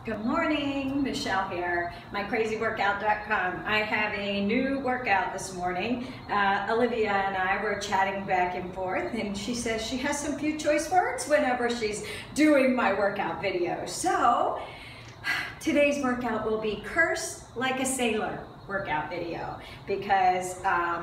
Good morning, Michelle here, mycrazyworkout.com. I have a new workout this morning. Olivia and I were chatting back and forth, and she says she has some few choice words whenever she's doing my workout videos. So today's workout will be Curse Like a Sailor workout video, because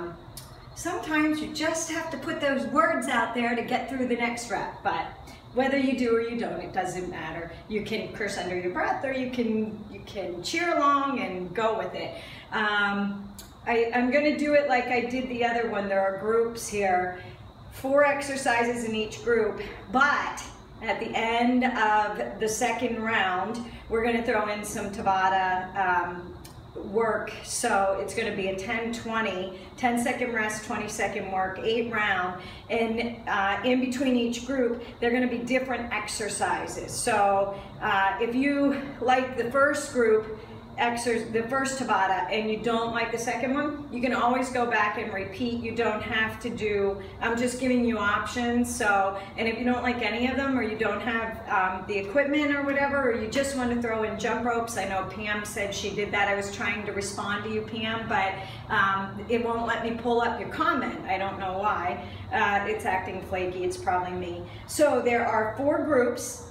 sometimes you just have to put those words out there to get through the next rep. But whether you do or you don't, it doesn't matter. You can curse under your breath, or you can cheer along and go with it. I'm gonna do it like I did the other one. There are groups here, 4 exercises in each group, but at the end of the second round, we're gonna throw in some Tabata work. So it's going to be a 10-20, 10-second rest, 20-second work, 8 round, and in between each group they're going to be different exercises. So if you like the first group the first Tabata and you don't like the second one, you can always go back and repeat. You don't have to do, I'm just giving you options. So, and if you don't like any of them, or you don't have the equipment or whatever, or you just want to throw in jump ropes, I know Pam said she did that. I was trying to respond to you, Pam, but it won't let me pull up your comment. I don't know why. It's acting flaky. It's probably me. So there are 4 groups,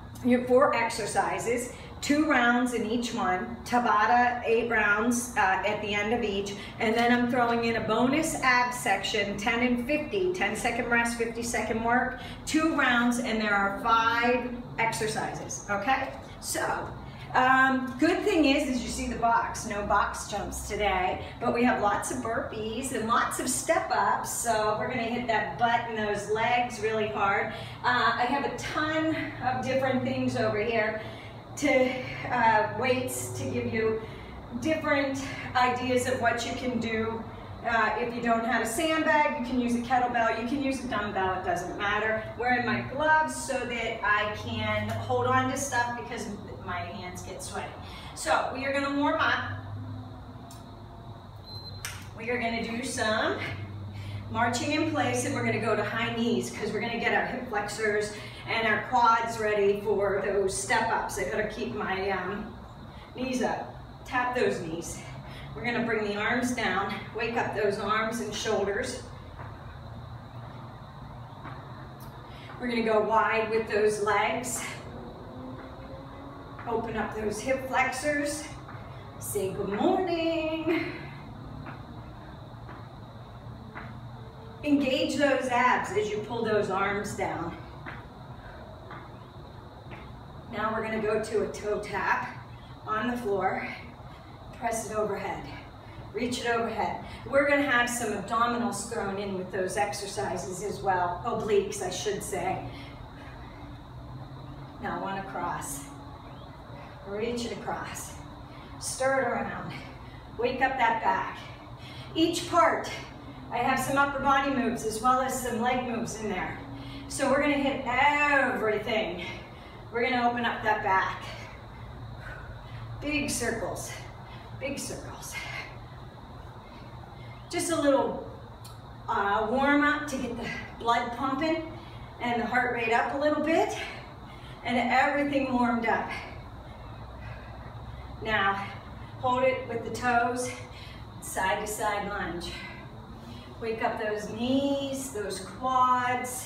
4 exercises, 2 rounds in each one, Tabata 8 rounds at the end of each, and then I'm throwing in a bonus ab section, 10 and 50, 10-second rest, 50-second work, 2 rounds, and there are 5 exercises, okay? So, good thing is you see the box, no box jumps today, but we have lots of burpees and lots of step-ups, so we're gonna hit that butt and those legs really hard. I have a ton of different things over here to weights to give you different ideas of what you can do. If you don't have a sandbag, you can use a kettlebell, you can use a dumbbell, it doesn't matter. Wearing my gloves so that I can hold on to stuff because my hands get sweaty. So we are gonna warm up. We are gonna do some marching in place, and we're gonna go to high knees because we're gonna get our hip flexors and our quads ready for those step-ups. I gotta keep my knees up. Tap those knees. We're gonna bring the arms down, wake up those arms and shoulders. We're gonna go wide with those legs. Open up those hip flexors. Say good morning. Engage those abs as you pull those arms down. Now we're going to go to a toe tap on the floor. Press it overhead. Reach it overhead. We're going to have some abdominals thrown in with those exercises as well. Obliques, I should say. Now one across. Reach it across. Stir it around. Wake up that back. Each part, I have some upper body moves as well as some leg moves in there. So we're going to hit everything. We're going to open up that back. Big circles. Big circles. Just a little warm up to get the blood pumping and the heart rate up a little bit, and everything warmed up. Now hold it with the toes, side to side lunge. Wake up those knees, those quads.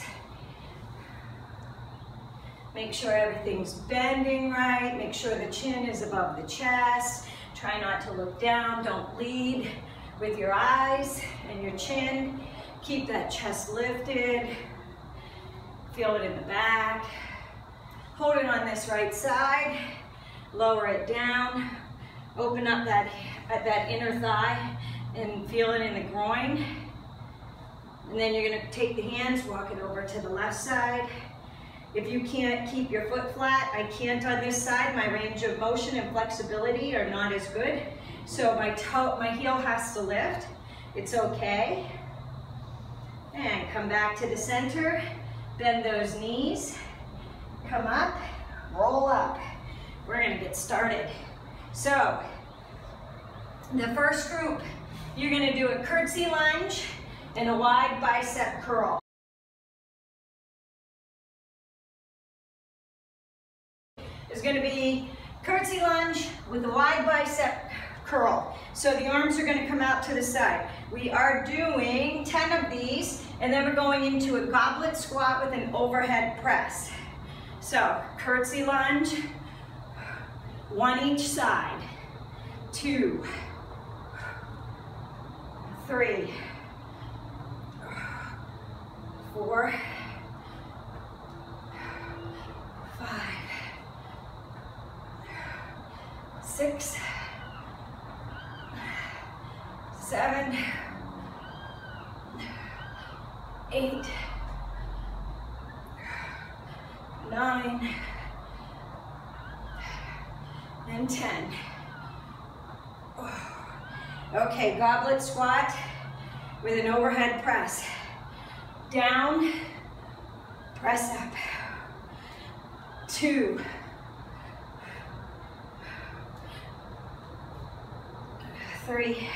Make sure everything's bending right. Make sure the chin is above the chest. Try not to look down. Don't lead with your eyes and your chin. Keep that chest lifted. Feel it in the back. Hold it on this right side. Lower it down. Open up that inner thigh and feel it in the groin. And then you're gonna take the hands, walk it over to the left side. If you can't keep your foot flat, I can't on this side. My range of motion and flexibility are not as good. So my heel has to lift. It's okay. And come back to the center. Bend those knees. Come up, roll up. We're gonna get started. So, the first group, you're gonna do a curtsy lunge and a wide bicep curl. There's going to be Curtsy lunge with a wide bicep curl. So the arms are going to come out to the side. We are doing 10 of these, and then we're going into a goblet squat with an overhead press. So curtsy lunge, 1 each side, 2, 3, 4, 5, 6, 7, 8, 9, and 10. Okay, goblet squat with an overhead press. Down, press up. 2, 3,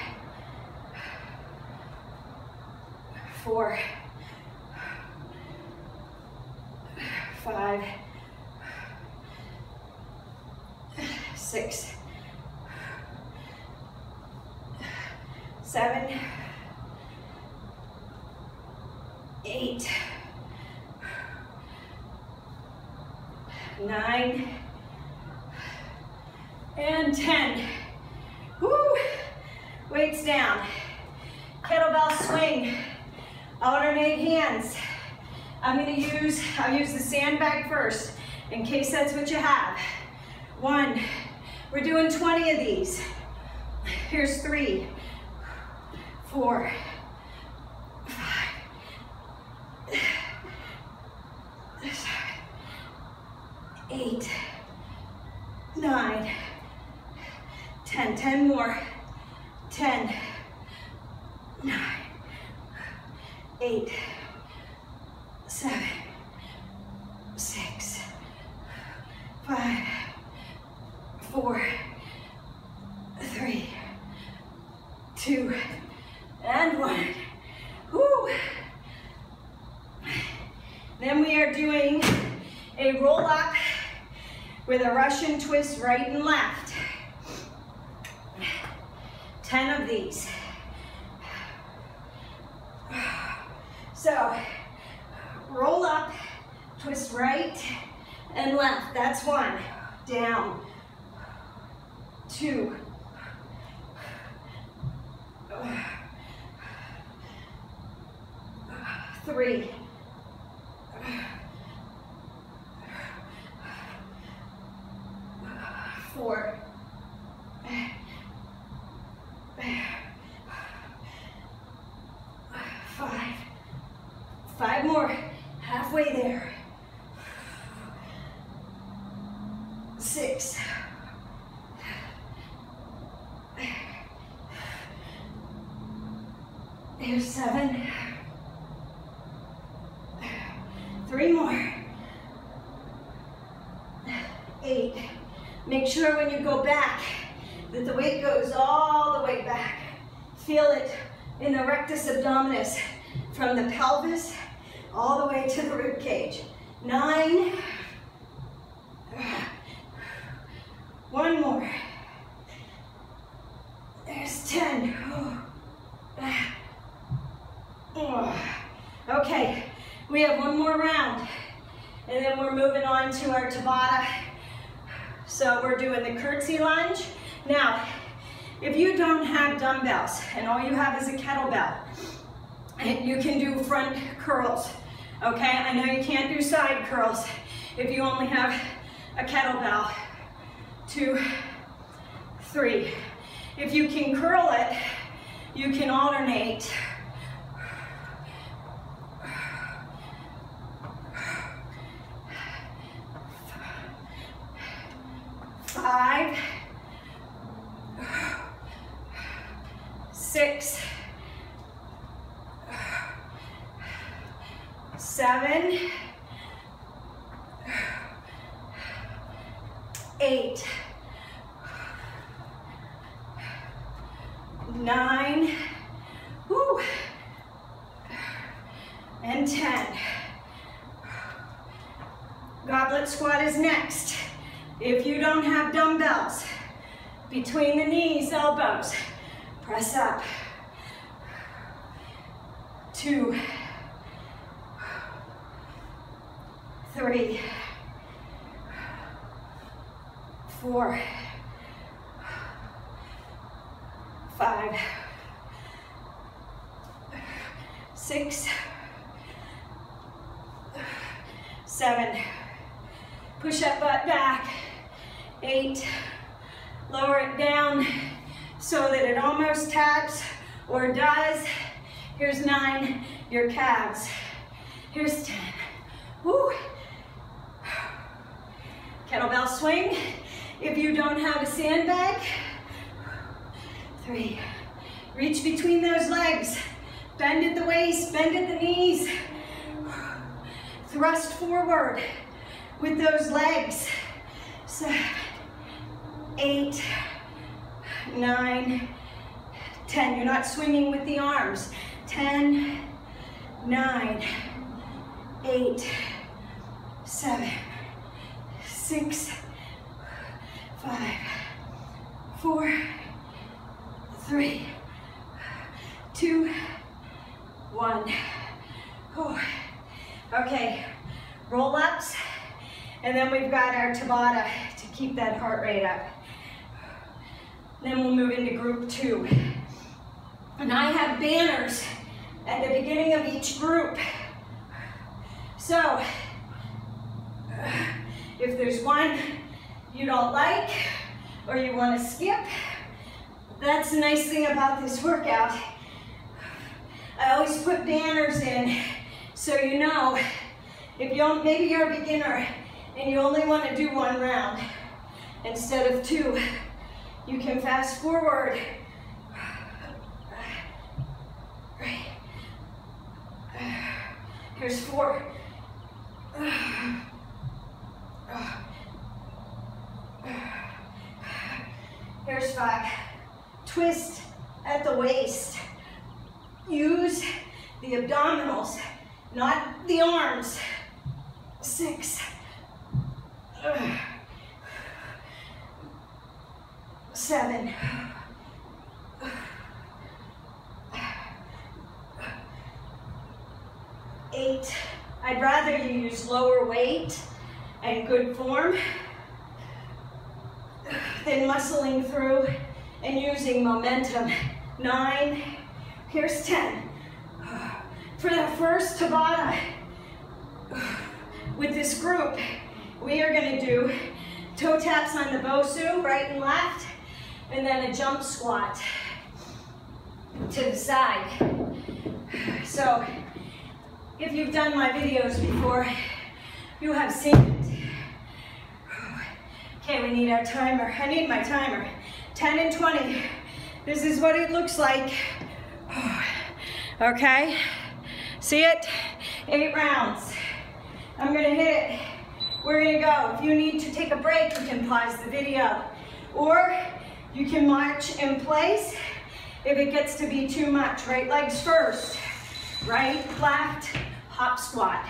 4, 5, 6, 7, 8, 9, and 10. Woo! Weights down. Kettlebell swing. Alternate hands. I'll use the sandbag first, in case that's what you have. 1. We're doing 20 of these. Here's 3, 4, 5, 8, 9, 10. 10 more. 10, 9, 8, 7, 6, 5, 4, 3, 2, and 1. Woo! Then we are doing a roll up with a Russian twist right and left. 10 of these. So, roll up, twist right and left. That's 1. Down. 2. 3. 4. 5. 5 more. Halfway there. 6. 7. 3 more. 8. Make sure when you go back that the weight goes all the way back. Feel it in the rectus abdominis, from the pelvis all the way to the rib cage. 9. 1 more. There's 10. Okay, we have 1 more round, and then we're moving on to our Tabata. So we're doing the curtsy lunge. Now, if you don't have dumbbells and all you have is a kettlebell, you can do front curls, okay? I know you can't do side curls if you only have a kettlebell. 2, 3. If you can curl it, you can alternate. 5, 6, 7, 8, 9, woo, and 10. Goblet squat is next. If you don't have dumbbells, between the knees, elbows, press up. 2, 3, 4, 5, 6, 7, push up butt back, 8, lower it down so that it almost taps or does. Here's 9, your calves. Here's 10. Woo. Kettlebell swing. If you don't have a sandbag, 3. Reach between those legs. Bend at the waist, bend at the knees. Thrust forward with those legs. 7, 8, 9, 10. You're not swinging with the arms. 10, 9, 8, 7, 6, 5, 4, 3, 2, 1. Oh. Okay, roll-ups, and then we've got our Tabata to keep that heart rate up. Then we'll move into group 2. And I have banners at the beginning of each group. So, if there's one you don't like or you want to skip, that's the nice thing about this workout. I always put banners in so you know if you maybe you're a beginner and you only want to do 1 round instead of 2, you can fast forward. Here's 4. Here's 5. Twist at the waist. Use the abdominals, not the arms. 6. 7. 8. I'd rather you use lower weight and good form than muscling through and using momentum. 9. Here's 10. For the first Tabata with this group, we are going to do toe taps on the BOSU, right and left, and then a jump squat to the side. So, if you've done my videos before, you have seen it. Okay, we need our timer. I need my timer. 10 and 20. This is what it looks like. Okay, see it? 8 rounds. I'm gonna hit it. We're gonna go. If you need to take a break, you can pause the video. Or you can march in place if it gets to be too much. Right legs first. Right, left, hop squat.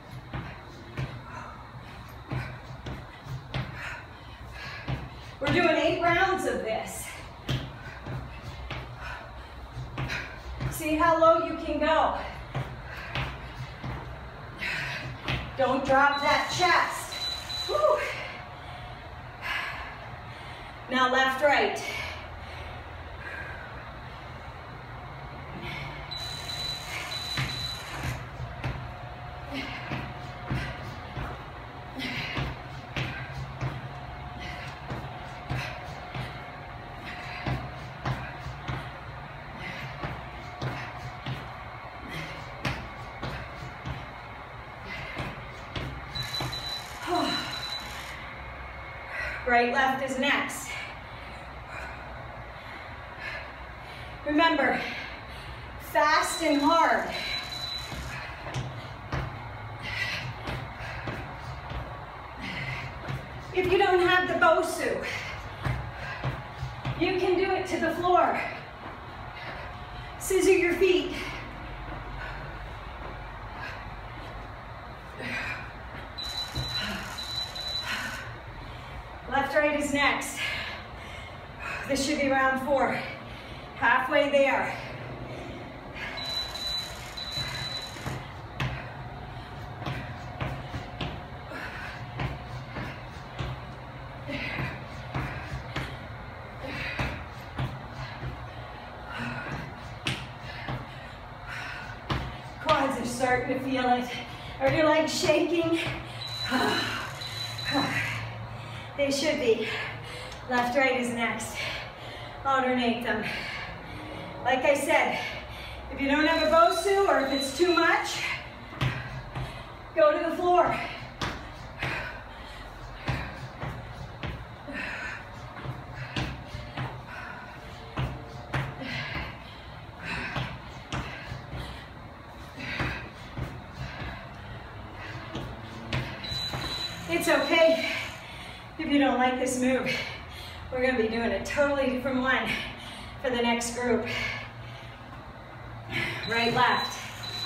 We're doing 8 rounds of this. See how low you can go. Don't drop that chest. Whew. Now left, right. Right, left is next. Remember, fast and hard. If you don't have the BOSU, you can do it to the floor. Scissor your feet. Left, right is next. This should be round 4. Halfway there. Quads are starting to feel it. Are your legs shaking? They should be. Left, right is next. Alternate them. Like I said, if you don't have a BOSU or if it's too much, go to the floor. It's okay if you don't like this move. We're going to be doing a totally different one for the next group. Right, left.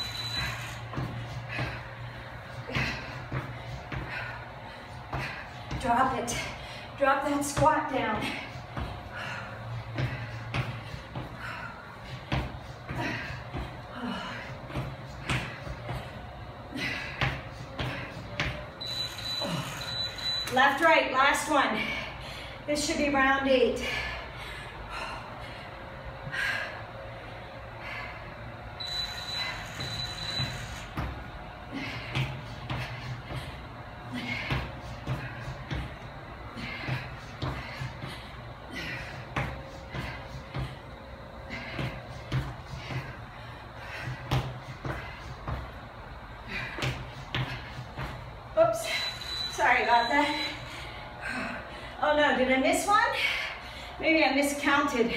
Drop it. Drop that squat down. Left, right, last one. This should be round 8. Oops, sorry about that. Oh no, did I miss one? Maybe I miscounted.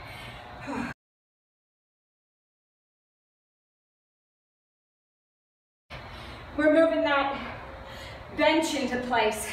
We're moving that bench into place.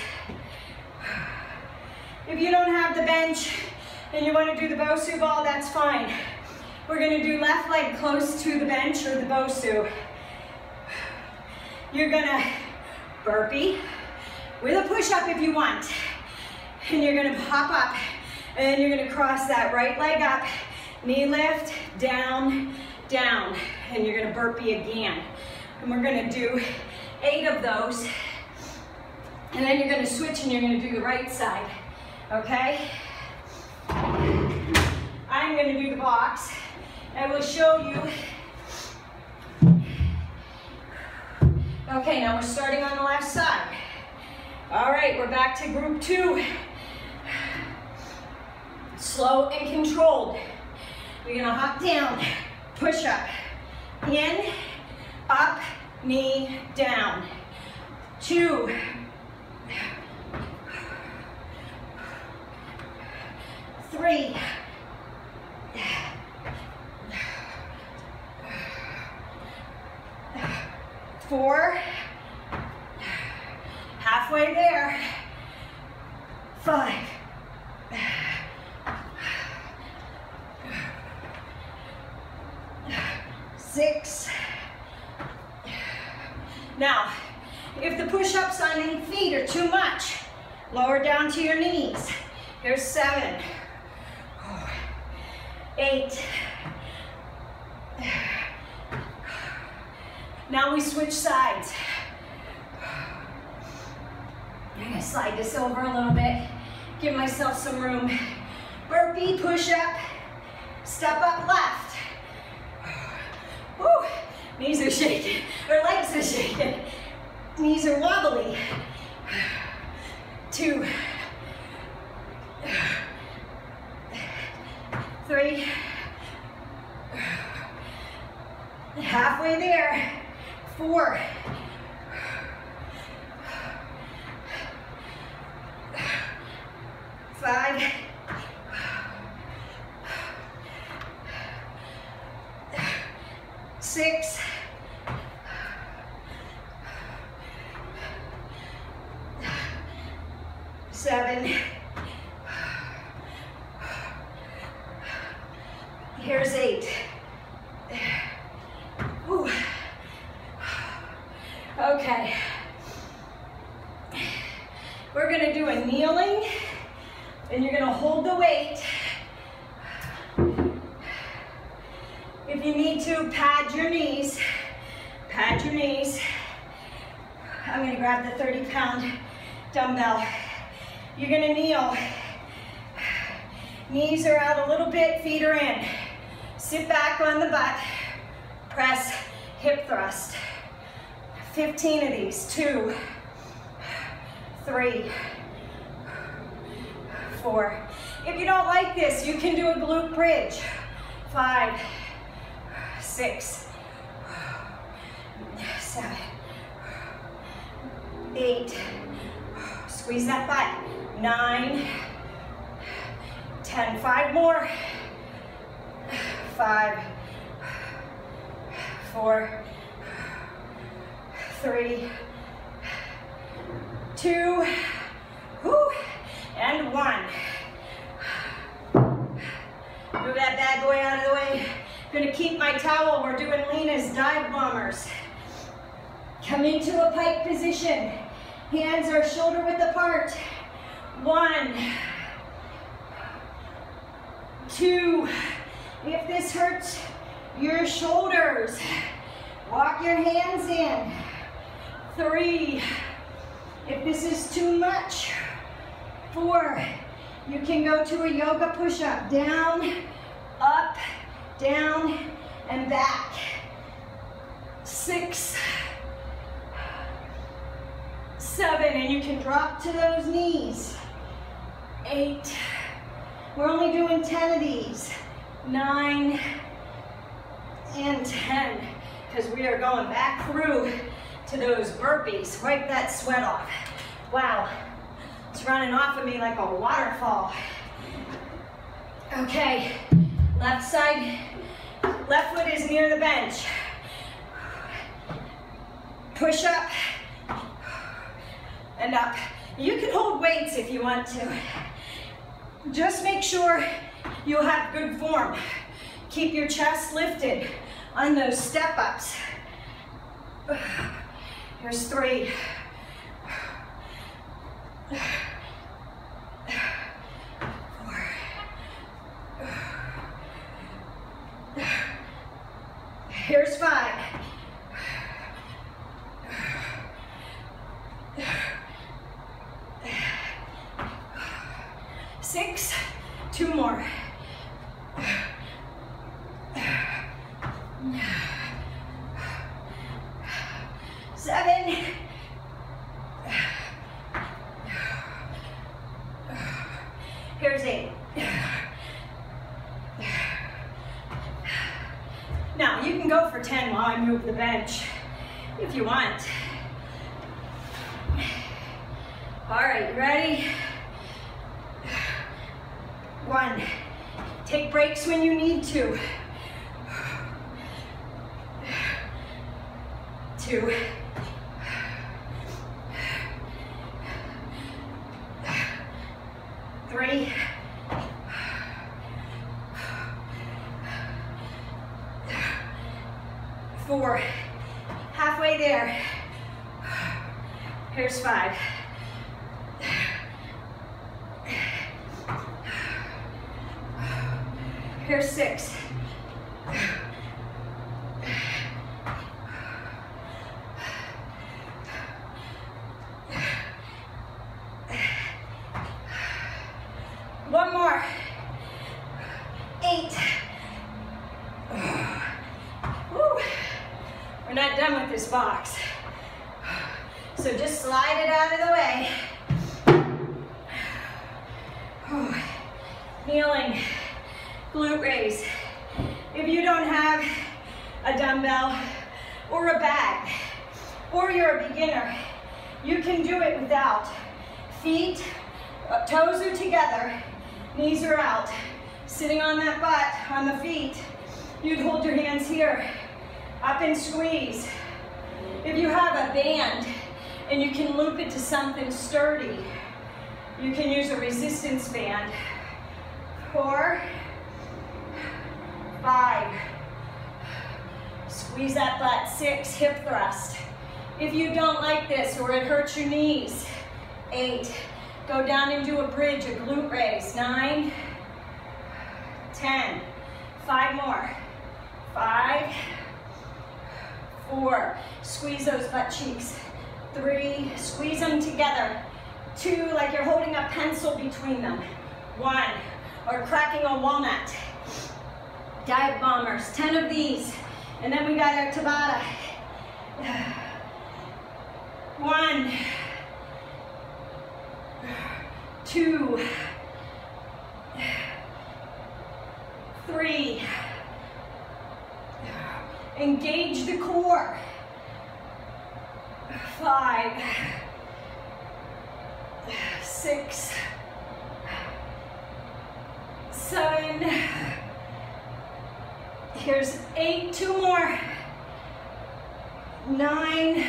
If you don't have the bench and you want to do the BOSU ball, that's fine. We're going to do left leg close to the bench or the BOSU. You're going to burpee with a push-up if you want. And you're gonna hop up, and then you're gonna cross that right leg up, knee lift, down, down, and you're gonna burpee again. And we're gonna do 8 of those, and then you're gonna switch and you're gonna do the right side, okay? I'm gonna do the box. I will show you. Okay, now we're starting on the left side. All right, we're back to group 2. Slow and controlled. You're gonna hop down, push up, in, up, knee, down. 2, 3, 4, halfway there, 5, 6. Now, if the push-ups on 8 feet are too much, lower down to your knees. Here's 7, 8. Now we switch sides. I'm gonna slide this over a little bit, give myself some room. Burpee, push-up, step up left. Woo. Knees are shaking, or legs are shaking. Knees are wobbly. 2, 3, halfway there. 4, 5, 6, 7. Here's 8. Ooh. Okay. We're going to do a kneeling And you're gonna hold the weight. If you need to, pad your knees. Pad your knees. I'm gonna grab the 30-pound dumbbell. You're gonna kneel. Knees are out a little bit, feet are in. Sit back on the butt. Press, hip thrust. 15 of these. 2, 3, 4. If you don't like this, you can do a glute bridge. 5, 6, 7, 8. Squeeze that butt. 9, 10. 5 more. 5, 4, 3, 2, and 1. Move that bad boy out of the way. I'm gonna keep my towel. We're doing Lena's dive bombers. Come into a pike position. Hands are shoulder width apart. 1, 2. If this hurts your shoulders, walk your hands in. 3. If this is too much, 4. You can go to a yoga push-up. Down, up, down, and back. 6, 7, and you can drop to those knees. 8. We're only doing 10 of these. 9 and 10, because we are going back through to those burpees. Wipe that sweat off. Wow, it's running off of me like a waterfall. Okay, left side, left foot is near the bench. Push up and up. You can hold weights if you want to. Just make sure you have good form. Keep your chest lifted on those step ups. Here's 3. 4. Here's 5. 6. 2 more. 7. Here's 8. Now you can go for 10 while I move the bench if you want. All right, ready? 1. Take breaks when you need to. 2. 3. 4. Halfway there. Here's 5. Here's 6. One more. 8. Woo. We're not done with this box. So just slide it out of the way. Kneeling, glute raise. If you don't have a dumbbell or a bag, or you're a beginner, you can do it without. Feet, toes are together, knees are out. Sitting on that butt, on the feet, you'd hold your hands here, up and squeeze. If you have a band and you can loop it to something sturdy, you can use a resistance band. 4, 5, squeeze that butt. 6, hip thrust. If you don't like this or it hurts your knees, 8, Go down and do a bridge, a glute raise. 9, 10. 5 more. 5, 4. Squeeze those butt cheeks. 3, squeeze them together. 2, like you're holding a pencil between them. 1, or cracking a walnut. Dive bombers, 10 of these. And then we got our Tabata. 1, 2, 3. Engage the core. 5, 6, 7. Here's 8, 2 more. 9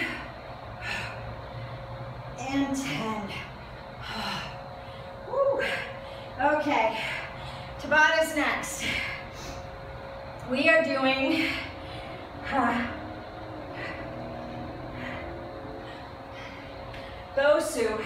and 10. Woo. Okay, Tabata's next. We are doing BOSU.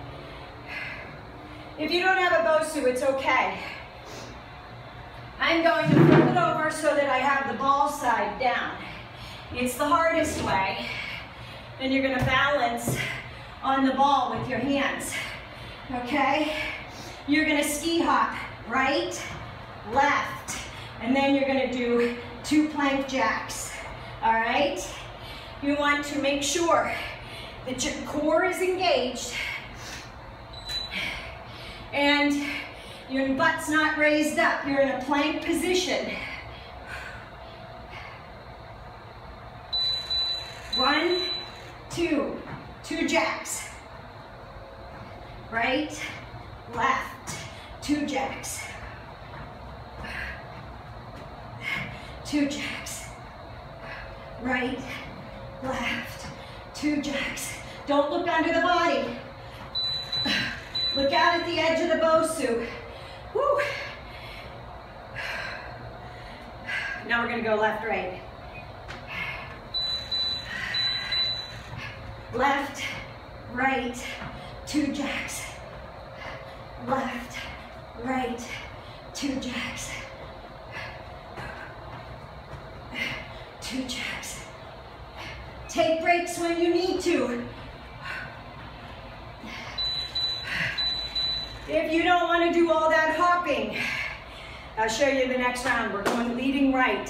If you don't have a BOSU, it's okay. I'm going to flip it over so that I have the ball side down. It's the hardest way. Then you're going to balance on the ball with your hands. Okay? You're going to ski hop right, left, and then you're going to do 2 plank jacks. All right? You want to make sure that your core is engaged and your butt's not raised up. You're in a plank position. 1, 2, 2 jacks. Right, left, 2 jacks. 2 jacks. Right, left, 2 jacks. Don't look under the body. Look out at the edge of the BOSU. Woo. Now we're going to go left, right. Left, right, 2 jacks. Left, right, 2 jacks. 2 jacks. Take breaks when you need to. If you don't want to do all that hopping, I'll show you the next round. We're going leading right.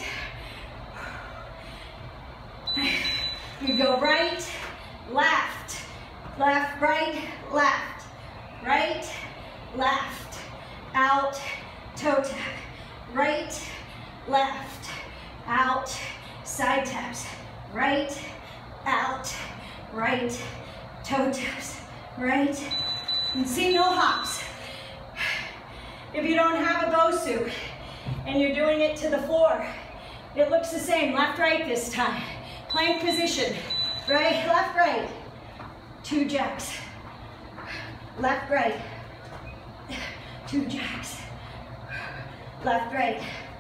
You go right, left, left, right, left, right, left, out, toe tap, right, left, out, side taps, right, out, right, toe taps, right, and see, no hops. If you don't have a BOSU and you're doing it to the floor, it looks the same, left, right this time. Plank position, right, left, right, 2 jacks, left, right, 2 jacks, left, right,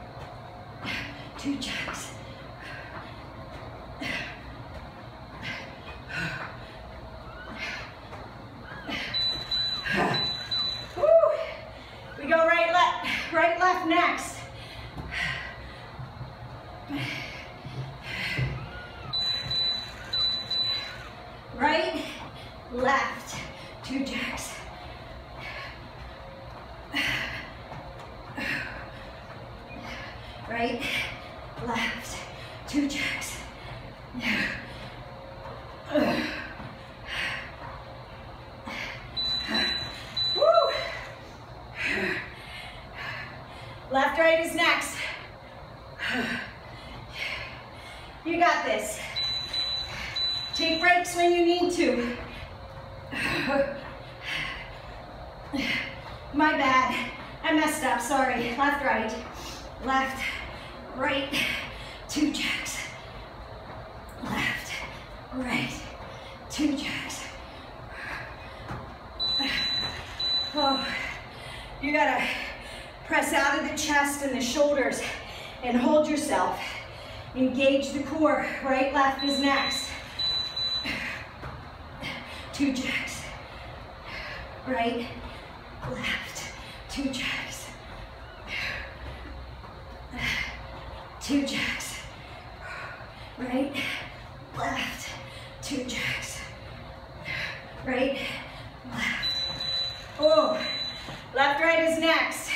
2 jacks. Woo. We go right, left next. Right, left, 2 jacks. Right, left, 2 jacks. Woo. Left, right is next. You got this. Take breaks when you need to. My bad. I messed up, sorry. Left, right, 2 jacks. Left, right, 2 jacks. Oh, you gotta press out of the chest and the shoulders and hold yourself. Engage the core. Right, left is next. 2 jacks. right, left, 2 jacks, 2 jacks, right, left, 2 jacks, right, left. Oh, left, right is next.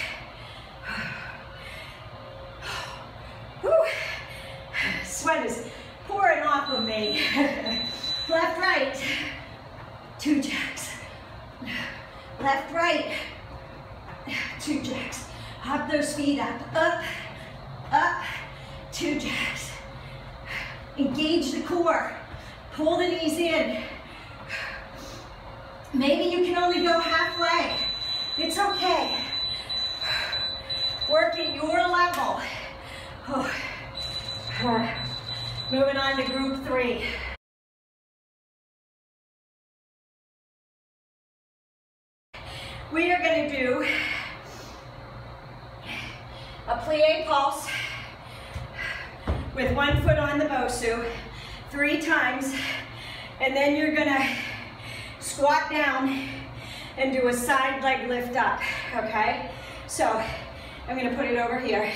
Whew. Sweat is pouring off of me. Left, right, 2 jacks. Left, right, 2 jacks. Hop those feet up, up, 2 jacks. Engage the core. Pull the knees in. Maybe you can only go halfway. It's okay. Work at your level. Oh. Moving on to group 3. We are going to do a plie pulse with 1 foot on the BOSU 3 times, and then you're going to squat down and do a side leg lift up, okay? So I'm going to put it over here.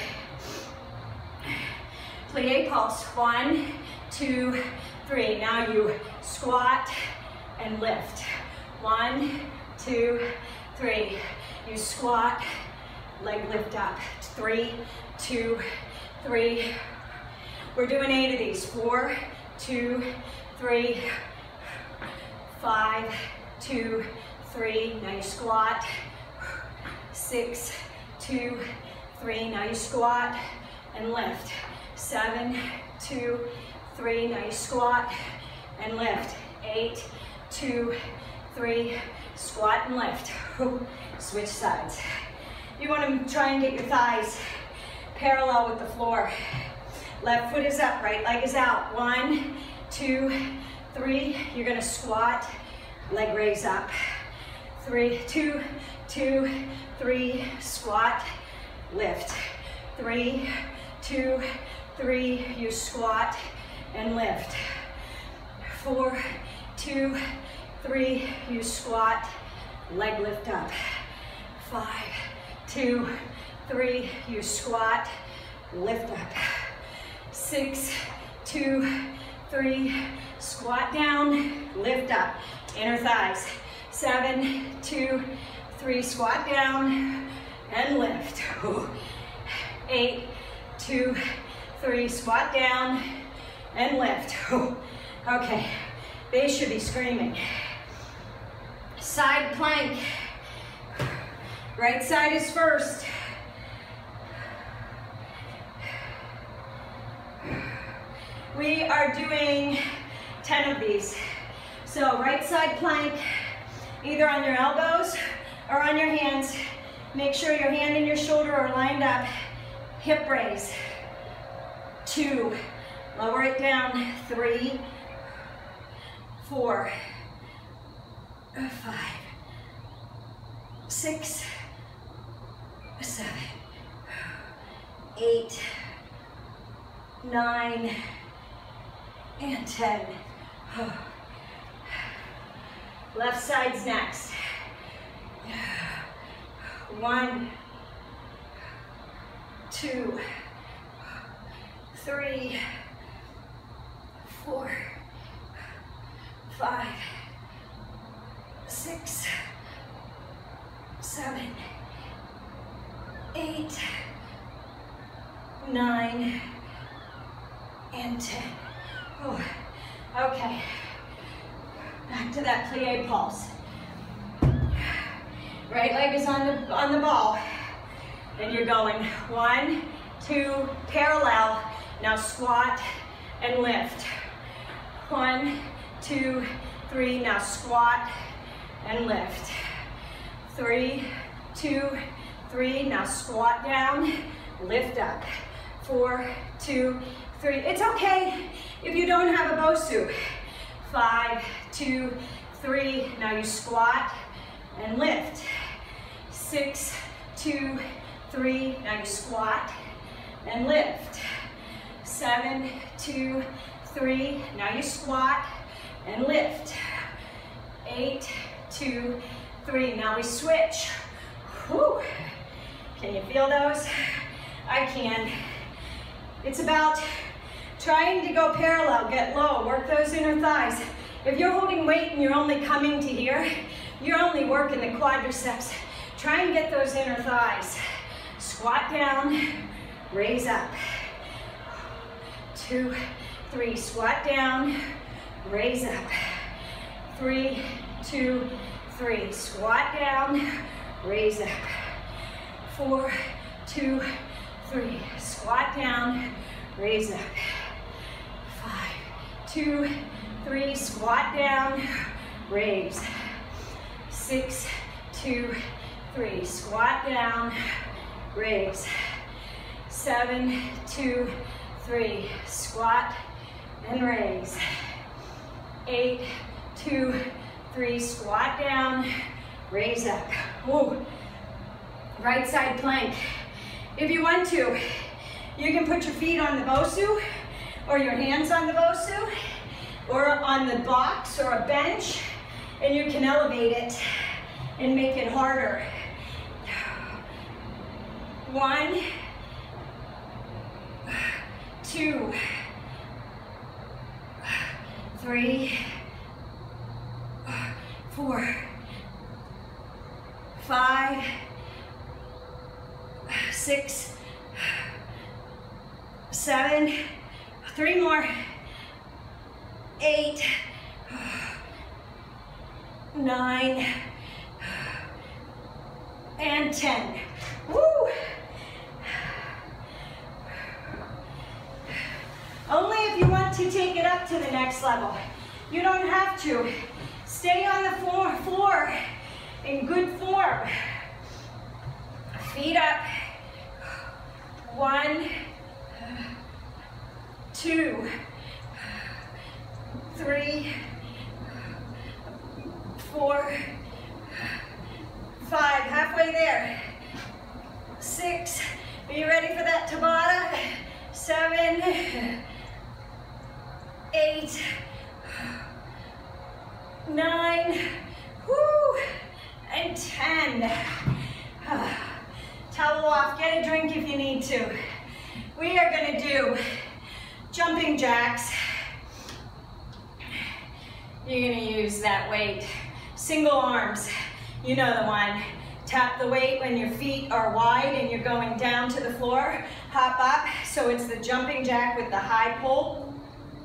Plie pulse, 1, 2, 3. Now you squat and lift. 1, 2, 3. You squat, leg lift up. 3, 2, 3. We're doing 8 of these. 4, 2, 3, 5, 2, 3. Now you squat. 6, 2, 3. Now you squat and lift. 7, 2, 3. Now you squat and lift. 8, 2, 3. Squat and lift. Switch sides. You want to try and get your thighs parallel with the floor. Left foot is up, right leg is out. 1, 2, 3. You're going to squat, leg raise up. 3, 2, 2, 3. Squat, lift. 3, 2, 3. You squat and lift. 4, 2, 3. You squat, leg lift up. 5, 2, 3. You squat, lift up. 6, 2, 3. Squat down, lift up. Inner thighs. 7, 2, 3. Squat down and lift. 8, 2, 3. Squat down and lift. Okay, they should be screaming. Side plank. Right side is first. We are doing 10 of these. So right side plank, either on your elbows or on your hands. Make sure your hand and your shoulder are lined up. Hip raise. 2. Lower it down. 3, 4, 5, 6, 7, 8, 9, and 10. Left side's next. 1, 2, 3, 4, 5, 6, 7, 8, 9, and 10. Oh, okay. Back to that plie pulse. Right leg is on the ball. And you're going 1, 2, parallel. Now squat and lift. 1, 2, 3. Now squat and lift. 3, 2, 3. Now squat down, lift up. 4, 2, 3. It's okay if you don't have a BOSU. 5, 2, 3. Now you squat and lift. 6, 2, 3. Now you squat and lift. 7, 2, 3. Now you squat and lift. 8, 2, 3. Now we switch. Whew. Can you feel those? I can. It's about trying to go parallel, get low, work those inner thighs. If you're holding weight and you're only coming to here, you're only working the quadriceps. Try and get those inner thighs. Squat down, raise up. 2, 3, squat down, raise up. 3, 2, 3, squat down, raise up. 4, 2, 3, squat down, raise up. 5, 2, 3, squat down, raise. 6, 2, 3, squat down, raise. 7, 2, 3, squat and raise. 8, 2, 3, squat down, raise up. Whoa. Right side plank. If you want to, you can put your feet on the BOSU or your hands on the BOSU or on the box or a bench, and you can elevate it and make it harder. 1, 2, 3, 4, 5, 6, 7, 3 more, 8, 9, and 10. Woo! Only if you want to take it up to the next level. You don't have to. Stay on the floor in good form. Feet up. 1, 2, 3, 4, 5, halfway there. 6, are you ready for that Tabata? 7, 8, 9, whoo, and 10. Towel off, get a drink if you need to. We are gonna do jumping jacks. You're gonna use that weight. Single arms, you know the one. Tap the weight when your feet are wide and you're going down to the floor. Hop up, so it's the jumping jack with the high pull.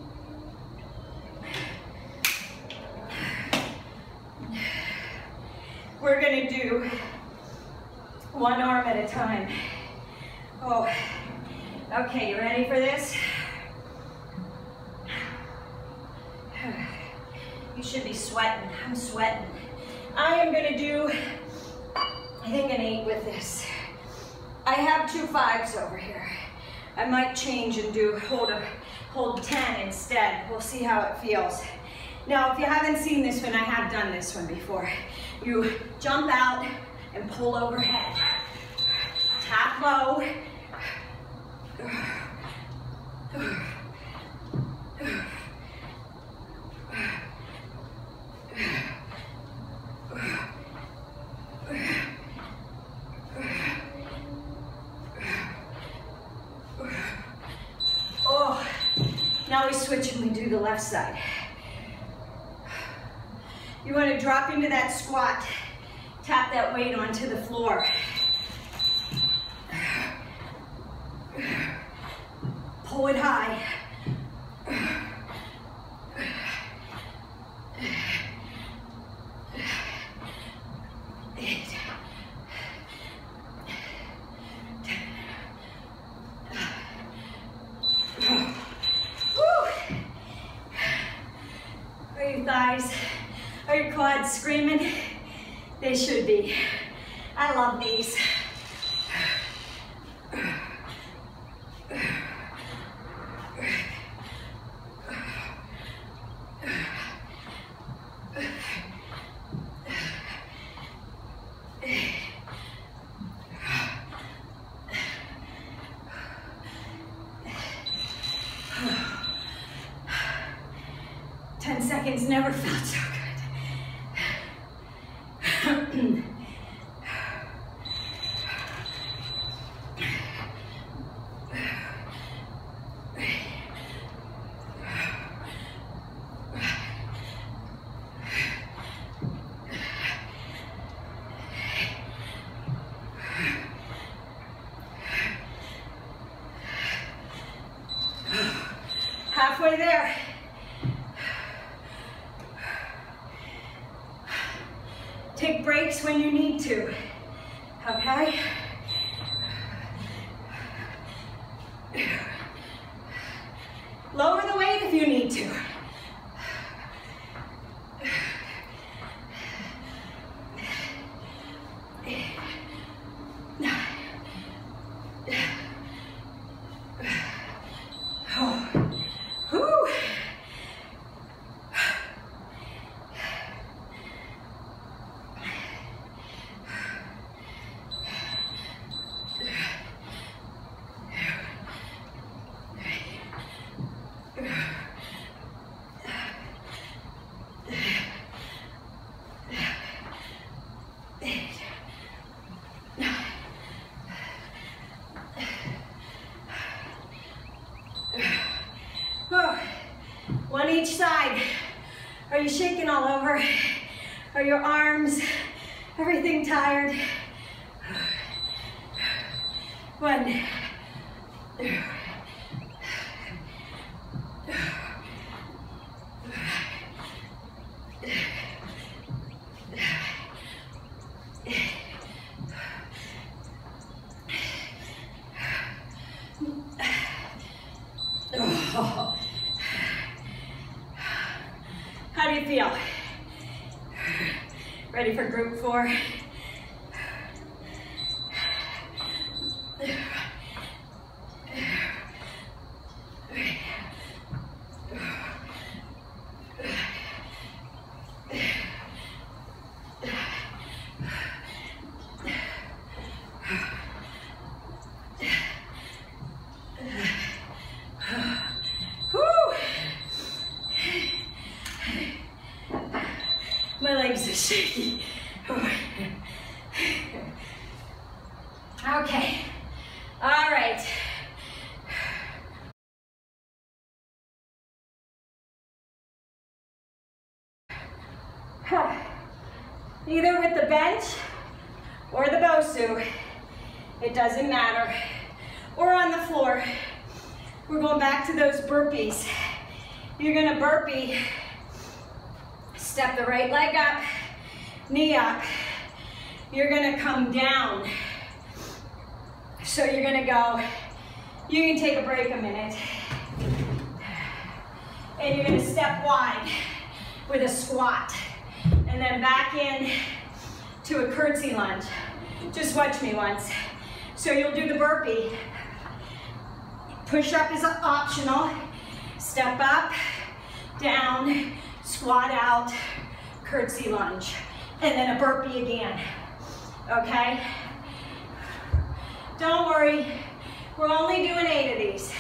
We're gonna do one arm at a time. Oh, okay, you ready for this? You should be sweating. I'm sweating. I am gonna do, I think, an 8 with this. I have 2 5s over here. I might change and do hold 10 instead. We'll see how it feels. Now, if you haven't seen this one, I have done this one before. You jump out and pull overhead. Tap low. Oh, now we switch and we do the left side. You want to drop into that squat. Tap that weight onto the floor. Pull it high. 8, 10. Woo! Are your thighs, are your quads screaming? They should be. I love these. Never felt so good. Halfway there. Take breaks when you need to, okay? Lower the weight if you need to. One each side. Are you shaking all over? Are your arms, everything tired? One. How do you feel? Ready for group 4? My legs are shaky. Okay, all right. Either with the bench or the BOSU, it doesn't matter, or on the floor. We're going back to those burpees. You're gonna burpee. Step the right leg up, knee up. You're gonna come down. So you're gonna go, you can take a break a minute. And you're gonna step wide with a squat. And then back in to a curtsy lunge. Just watch me once. So you'll do the burpee. Push up is optional. Step up, down, squat out, curtsy lunge, and then a burpee again, okay? Don't worry, we're only doing 8 of these.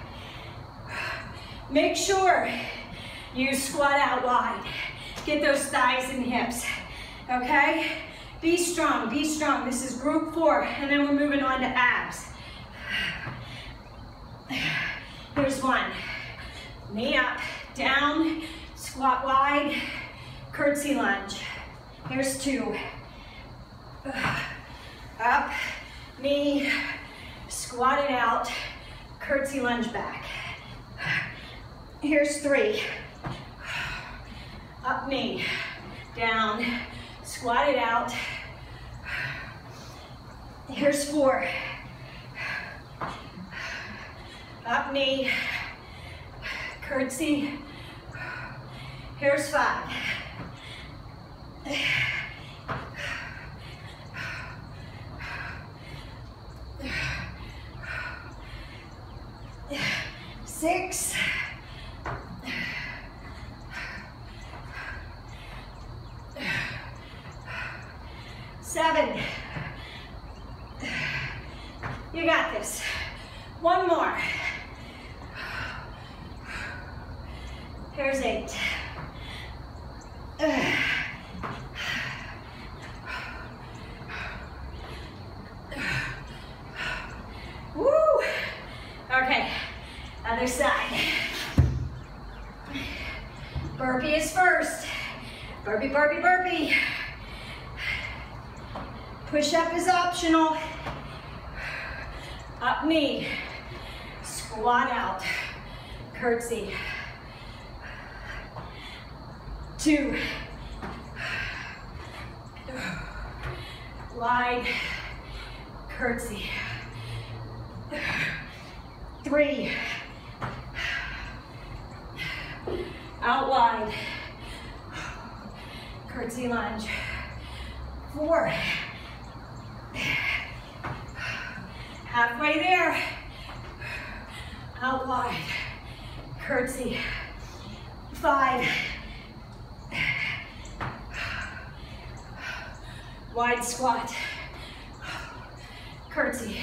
Make sure you squat out wide. Get those thighs and hips, okay? Be strong, be strong. This is group 4, and then we're moving on to abs. Here's one. Knee up, down, squat wide, curtsy lunge. Here's 2. Up, knee, squat it out, curtsy lunge back. Here's 3. Up, knee, down, squat it out. Here's 4. Up, knee, curtsy. Here's 5. 6. 7. You got this. One more. Here's 8. burpee, burpee. Push up is optional. Up knee. Squat out. Curtsy. 2. Wide. Curtsy. 3. Out wide. Curtsy lunge. 4. Halfway there. Out wide. Curtsy. 5. Wide squat. Curtsy.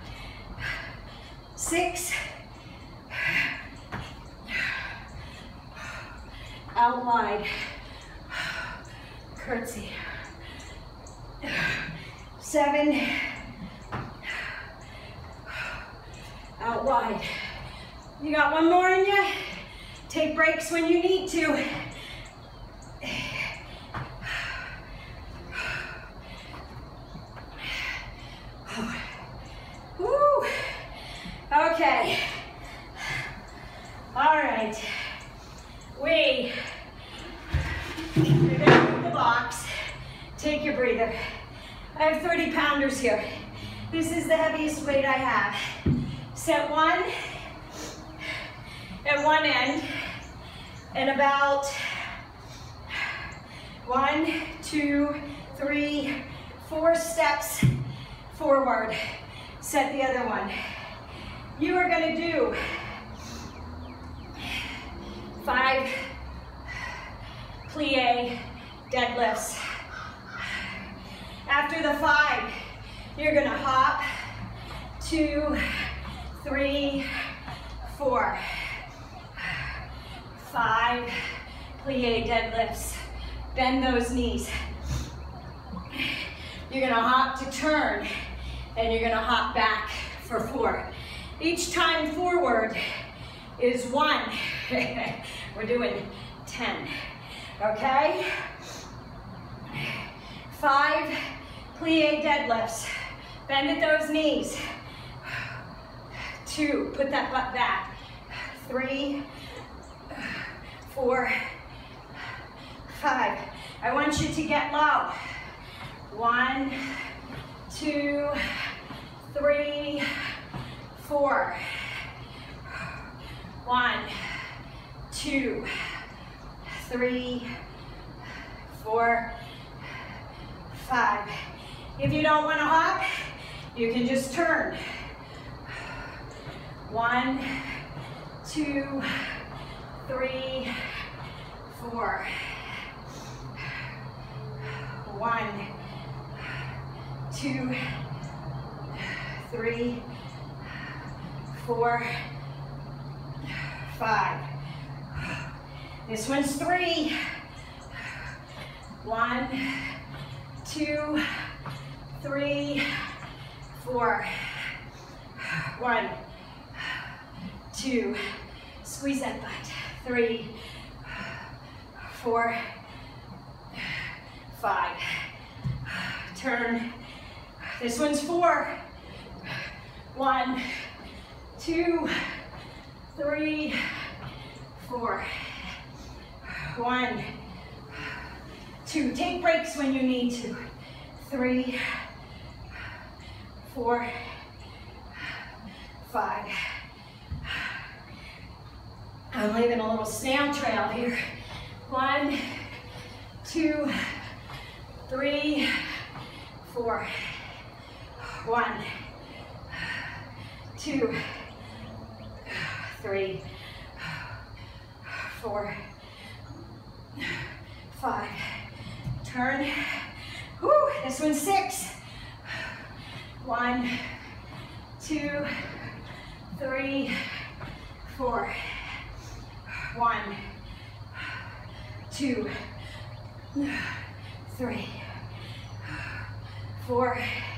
6. Out wide. Curtsy. 7. Out wide. You got one more in you? Take breaks when you need to. Woo. Okay. All right. You're gonna move the box. Take your breather. I have 30 pounders here. This is the heaviest weight I have. Set 1 at one end and about 1, 2, 3, 4 steps forward. Set the other one. You are going to do 5 plie deadlifts. After the 5, you're going to hop 2, 3, 4, 5 plie deadlifts. Bend those knees. You're gonna hop to turn, and you're gonna hop back for 4. Each time forward is 1. We're doing 10, okay? 5 plie deadlifts. Bend at those knees. 2, put that butt back. 3, 4, 5. I want you to get low. 1, 2, 3, 4. 1, 2, 3, 4, 5. If you don't want to hop, you can just turn. 1, 2, 3, 4. 1, 2, 3, 4, 5. This one's 3. 1, 2, 3, 4. 1, 2. Squeeze that butt. 3, 4, 5. Turn. This one's 4. 1, 2, 3, 4. 1, 2. Take breaks when you need to. 3, 4, 5. I'm leaving a little snail trail here. 1, 2, 3, 4. 1, 2, 3, 4, 5. Turn. Woo, this one's 6. 1, 2, 3, 4. 1, 2, 3, 4,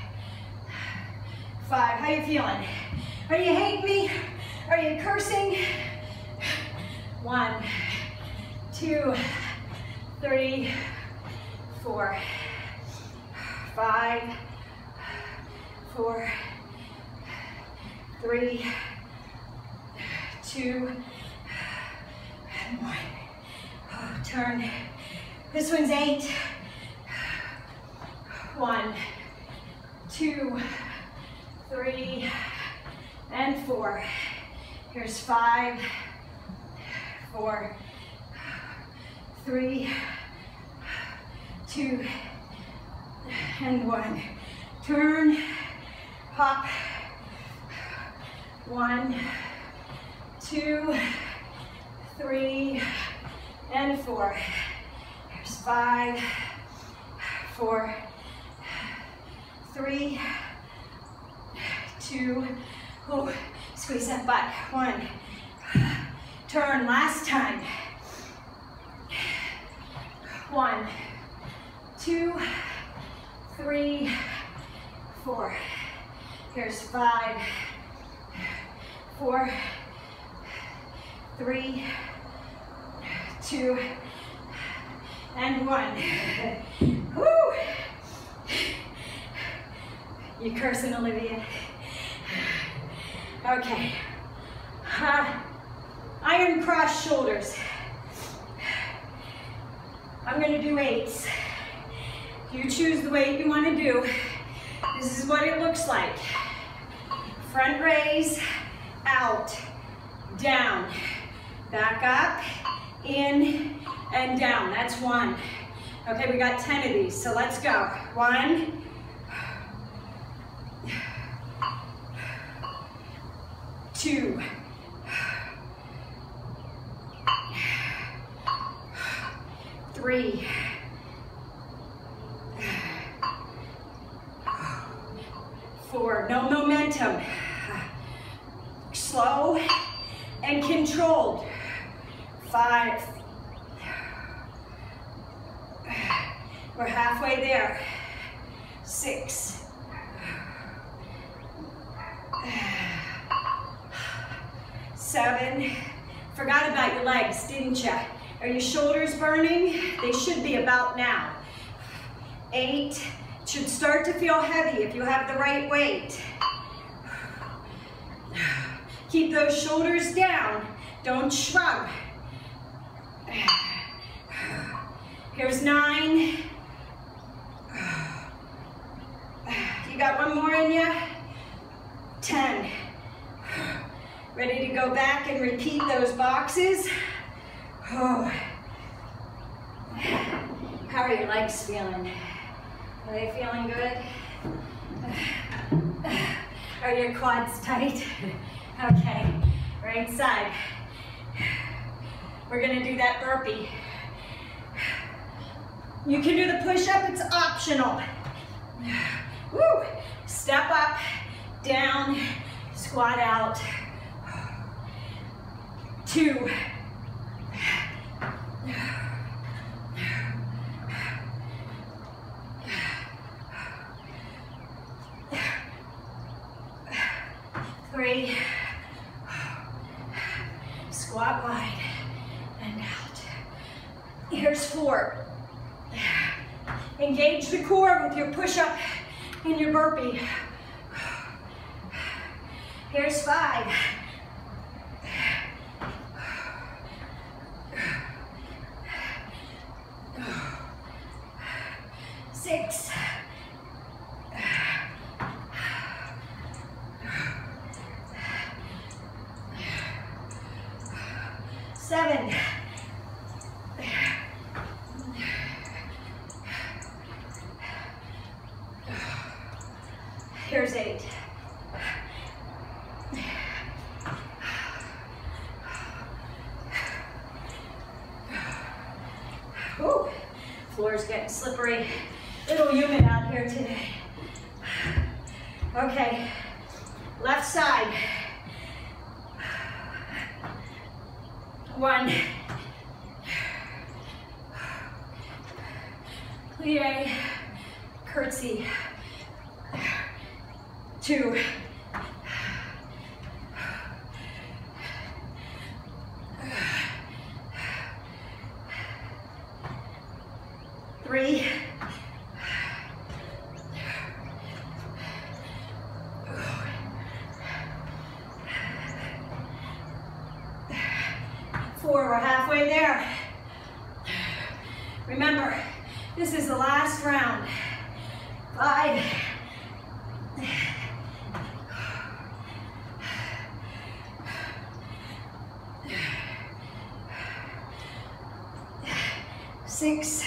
5. How you feeling? Are you hating me? Are you cursing? 1, 2, 3, 4, 5, 4, 3, 2, and 1. Oh, turn. This one's 8. 1, 2, 3, and 4. Here's 5, 4, 3, 2, and 1. Turn, hop. 1, 2, 3, and 4. Here's 5, 4, 3, 2. Oh, squeeze that butt. 1. Turn, last time. 1, 2, 3, 4. Here's 5, 4, 3, 2, and 1. Woo! You cursing, Olivia? Okay. Iron cross shoulders. I'm going to do 8s. You choose the weight you want to do. This is what it looks like. Front raise, out, down, back up, in, and down. That's 1. Okay, we got 10 of these, so let's go. 1, 2, 3, 4. No momentum. Slow and controlled. 5. We're halfway there. 6. 7. Forgot about your legs, didn't you? Are your shoulders burning? They should be about now. 8. Should start to feel heavy if you have the right weight. Keep those shoulders down. Don't shrug. Here's 9. You got one more in you? 10. Ready to go back and repeat those boxes? Oh. How are your legs feeling? Are they feeling good? Are your quads tight? Okay, right side. We're gonna do that burpee. You can do the push-up, it's optional. Woo! Step up, down, squat out. 2. 3. Squat wide and out. Here's 4. Engage the core with your push-up and your burpee. Here's 5. 6. 7. Here's 8. Ooh, floor's getting slippery. Little humid out here today. Okay, left side. 1. Plie, curtsy. 2. 3. 4, we're halfway there. Remember, this is the last round. 5, 6,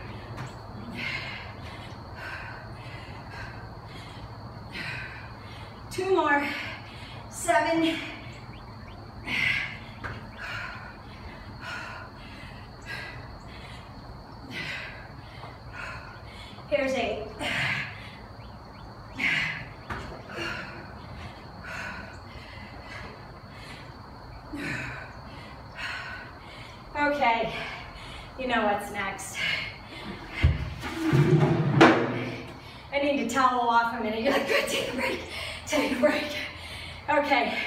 2 more, 7, 8. Okay, you know what's next. I need to towel off a minute. You're like, good, take a break, take a break. Okay,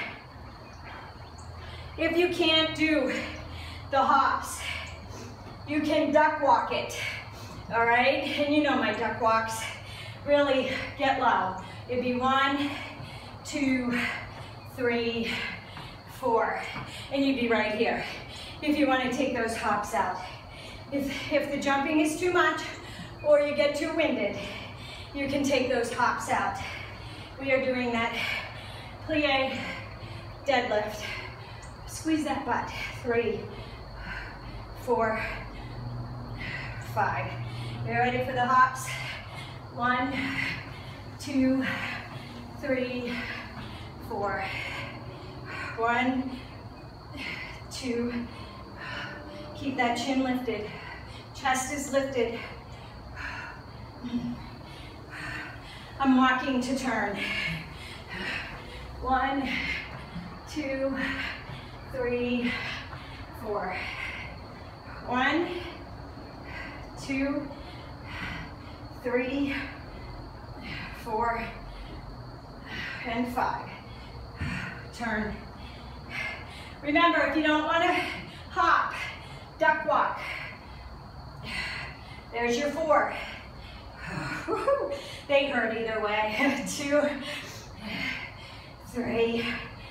if you can't do the hops, you can duck walk it. All right, and you know my duck walks really get low. It'd be 1, 2, 3, 4, and you'd be right here. If you want to take those hops out. If the jumping is too much or you get too winded, you can take those hops out. We are doing that plie deadlift. Squeeze that butt. 3, 4, 5. You ready for the hops? 1, 2, 3, 4. 1, 2. Keep that chin lifted. Chest is lifted. I'm walking to turn. 1, 2, 3, 4. 1, 2, 3, 4, and 5. Turn. Remember, if you don't want to hop, duck walk. There's your 4. They hurt either way. 2, 3,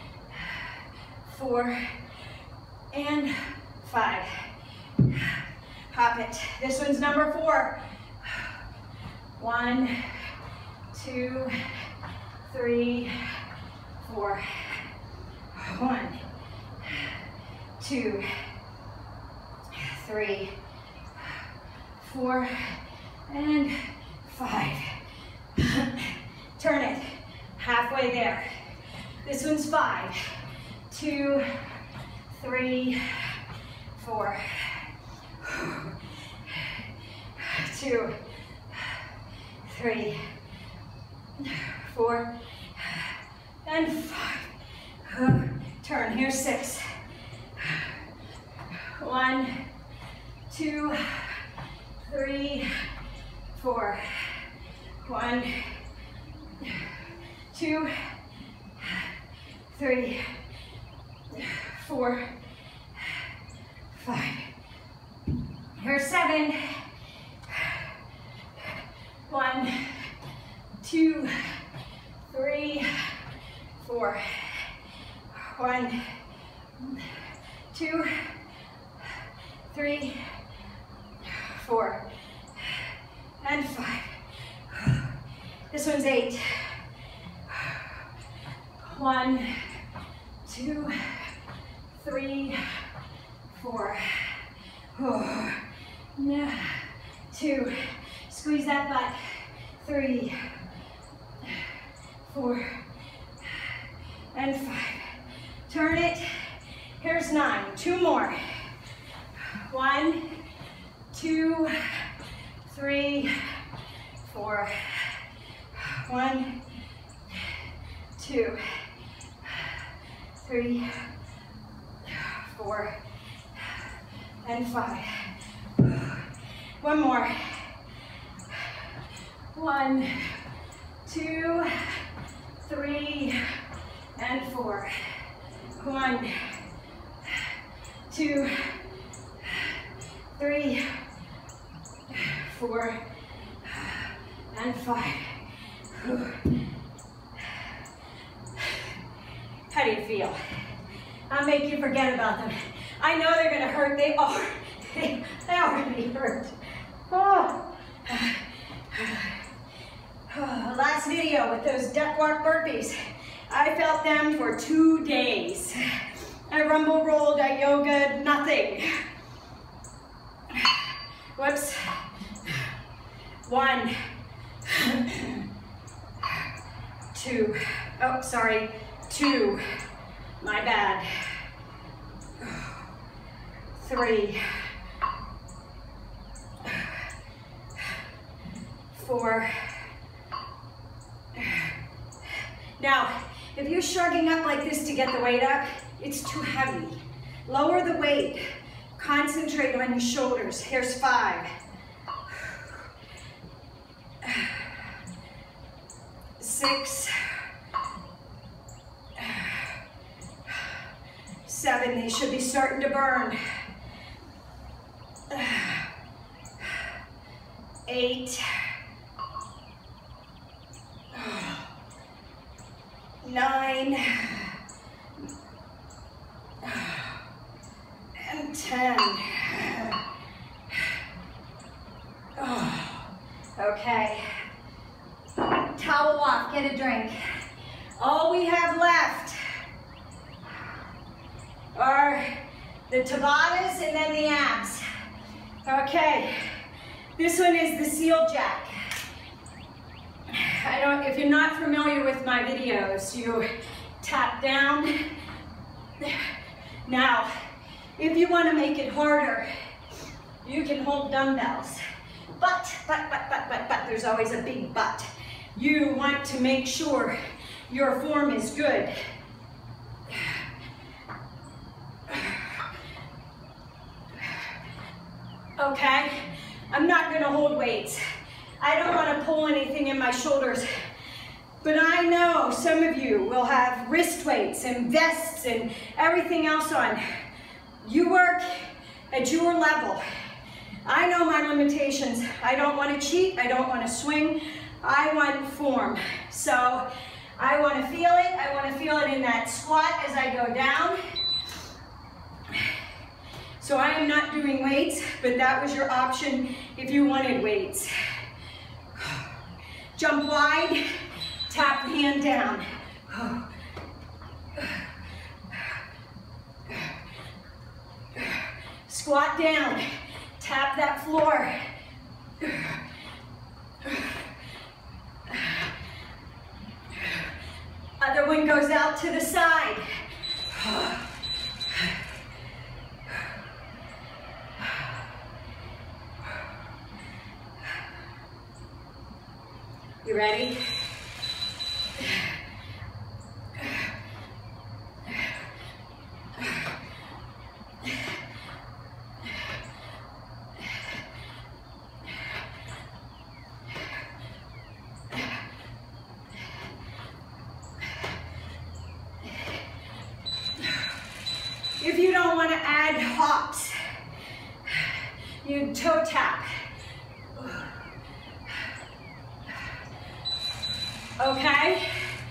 4, and 5. Hop it. This one's number 4. 1, 2, 3, 4. 1, 2, 3, 4, and 5. Turn it. Halfway there. This one's 5, 2, 3, 4. 2, 3, 4, and 5. Turn. Here's 6. 1, 2, 3, 4. 1, 2, 3, 4, 5. Here's 7. 1, 2, 3, 4. 1, 2, 3, 4, and 5. This one's 8. 1, 2, 3, 4. 2. Squeeze that butt. 3, 4, and 5. Turn it. Here's 9. 2 more. 1, 2, 3, 4. 1, 2, 3, 4, and 5. One more. 1, 2, 3, and 4. 1, 2, 3, 4, and 5. How do you feel? I'll make you forget about them I know they're gonna hurt. They are. They already hurt. Oh. Last video with those duck walk burpees, I felt them for 2 days. I rumble rolled, I yoga, nothing. Whoops. 1, 2, oh, sorry, 2, my bad. 3, 4. Now, if you're shrugging up like this to get the weight up, it's too heavy. Lower the weight. Concentrate on your shoulders. Here's 5. 6. 7. They should be starting to burn. 8. 9. And 10. Oh, okay. Towel off, get a drink. All we have left are the Tabatas and then the abs. Okay, this one is the seal jack. If you're not familiar with my videos, you tap down. Now, if you want to make it harder, you can hold dumbbells. But, there's always a big but. You want to make sure your form is good. Okay, I'm not going to hold weights. I don't want to pull anything in my shoulders. But I know some of you will have wrist weights and vests and everything else on. You work at your level. I know my limitations. I don't want to cheat. I don't want to swing. I want form. So I want to feel it. I want to feel it in that squat as I go down. So I am not doing weights, but that was your option if you wanted weights. Jump wide, tap the hand down. Squat down, tap that floor. Other one goes out to the side. You ready? If you don't want to add hops, you toe tap. Okay?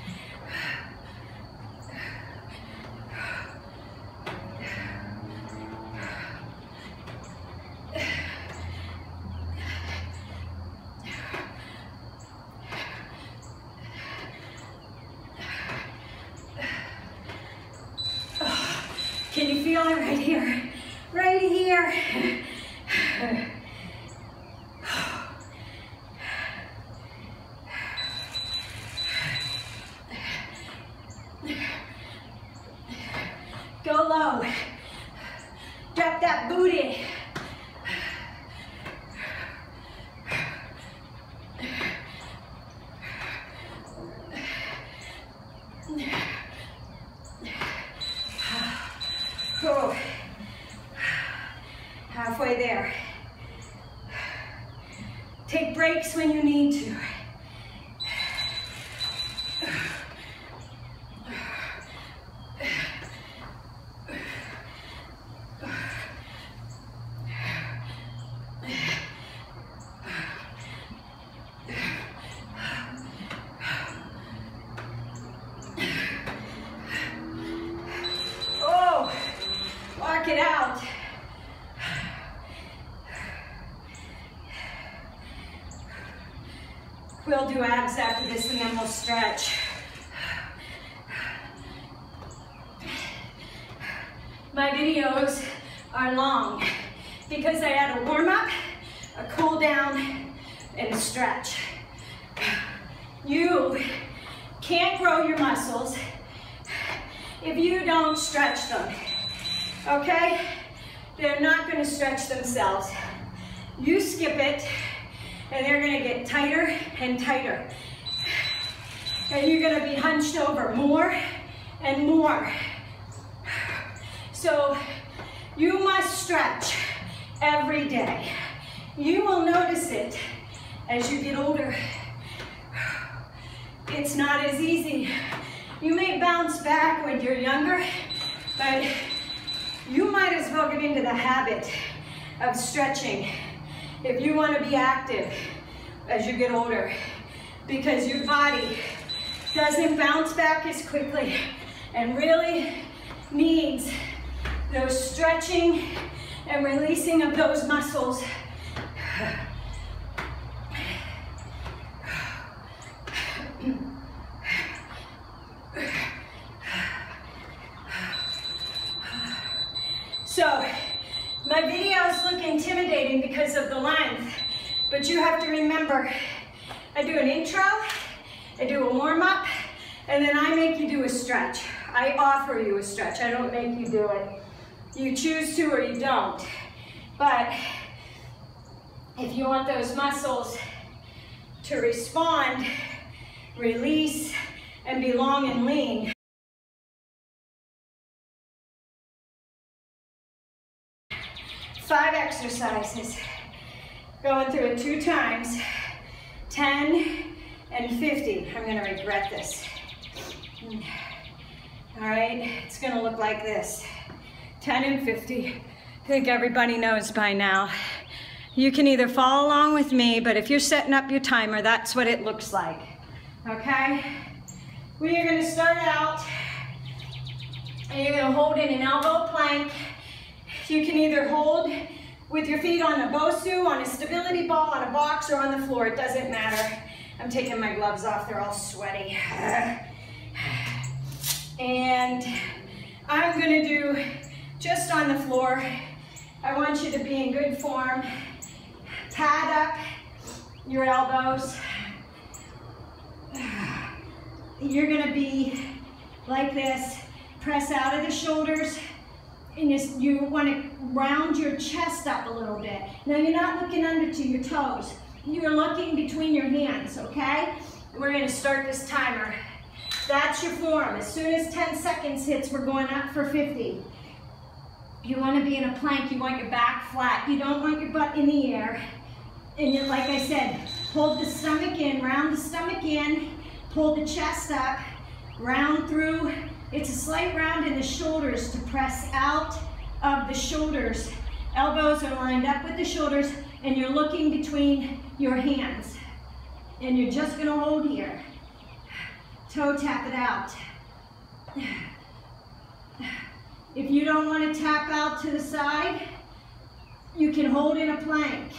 Can you feel it right here? Right here. Go low. Drop that booty. Oh. Halfway there. Take breaks when you need to. Oh, walk it out. We'll do abs after this and then we'll stretch. My videos are long because I add a warm-up, a cool down, and a stretch. You can't grow your muscles if you don't stretch them, okay? They're not going to stretch themselves. You skip it, and they're going to get tighter and tighter. And you're going to be hunched over more and more. So you must stretch every day. You will notice it as you get older. It's not as easy. You may bounce back when you're younger, but you might as well get into the habit of stretching if you want to be active as you get older, because your body doesn't bounce back as quickly and really needs those stretching and releasing of those muscles. So, my videos look intimidating because of the length, but you have to remember, I do an intro, I do a warm-up, and then I make you do a stretch. I offer you a stretch, I don't make you do it. You choose to or you don't. But if you want those muscles to respond, release, and be long and lean, 5 exercises, going through it 2 times, 10 and 50. I'm gonna regret this. All right, it's gonna look like this, 10 and 50. I think everybody knows by now. You can either follow along with me, but if you're setting up your timer, that's what it looks like, okay? We are gonna start out, and you're gonna hold in an elbow plank. You can either hold with your feet on a BOSU, on a stability ball, on a box, or on the floor. It doesn't matter. I'm taking my gloves off. They're all sweaty. And I'm going to do just on the floor. I want you to be in good form. Pad up your elbows. You're going to be like this. Press out of the shoulders. And you want to round your chest up a little bit. Now you're not looking under to your toes. You're looking between your hands, okay? We're going to start this timer. That's your form. As soon as 10 seconds hits, we're going up for 50. You want to be in a plank. You want your back flat. You don't want your butt in the air. And you, like I said, hold the stomach in, round the stomach in, pull the chest up, round through. It's a slight round in the shoulders to press out of the shoulders. Elbows are lined up with the shoulders, and you're looking between your hands. And you're just gonna hold here. Toe tap it out. If you don't want to tap out to the side, you can hold in a plank.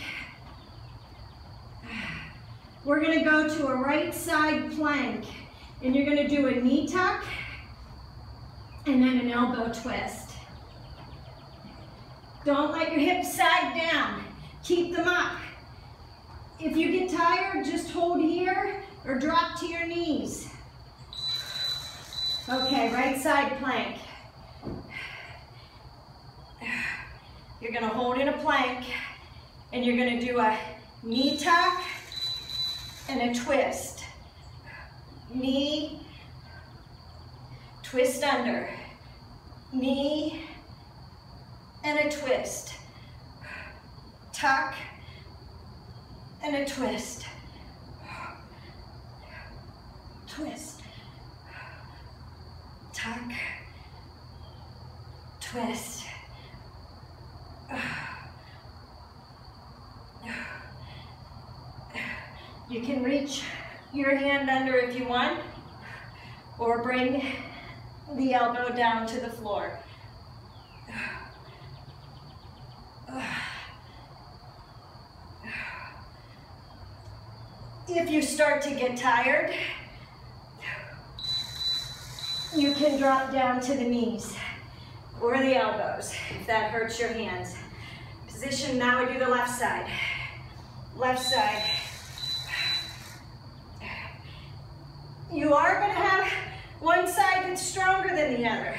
We're gonna go to a right side plank, and you're gonna do a knee tuck, and then an elbow twist. Don't let your hips sag down. Keep them up. If you get tired, just hold here or drop to your knees. Okay, right side plank. You're gonna hold in a plank, and you're gonna do a knee tuck and a twist. Knee, twist under. Knee and a twist. Tuck and a twist. Twist. Tuck. Twist. You can reach your hand under if you want, or bring the elbow down to the floor. If you start to get tired, you can drop down to the knees or the elbows if that hurts your hands. Position, now we do the left side. Left side. You are going to have one side that's stronger than the other.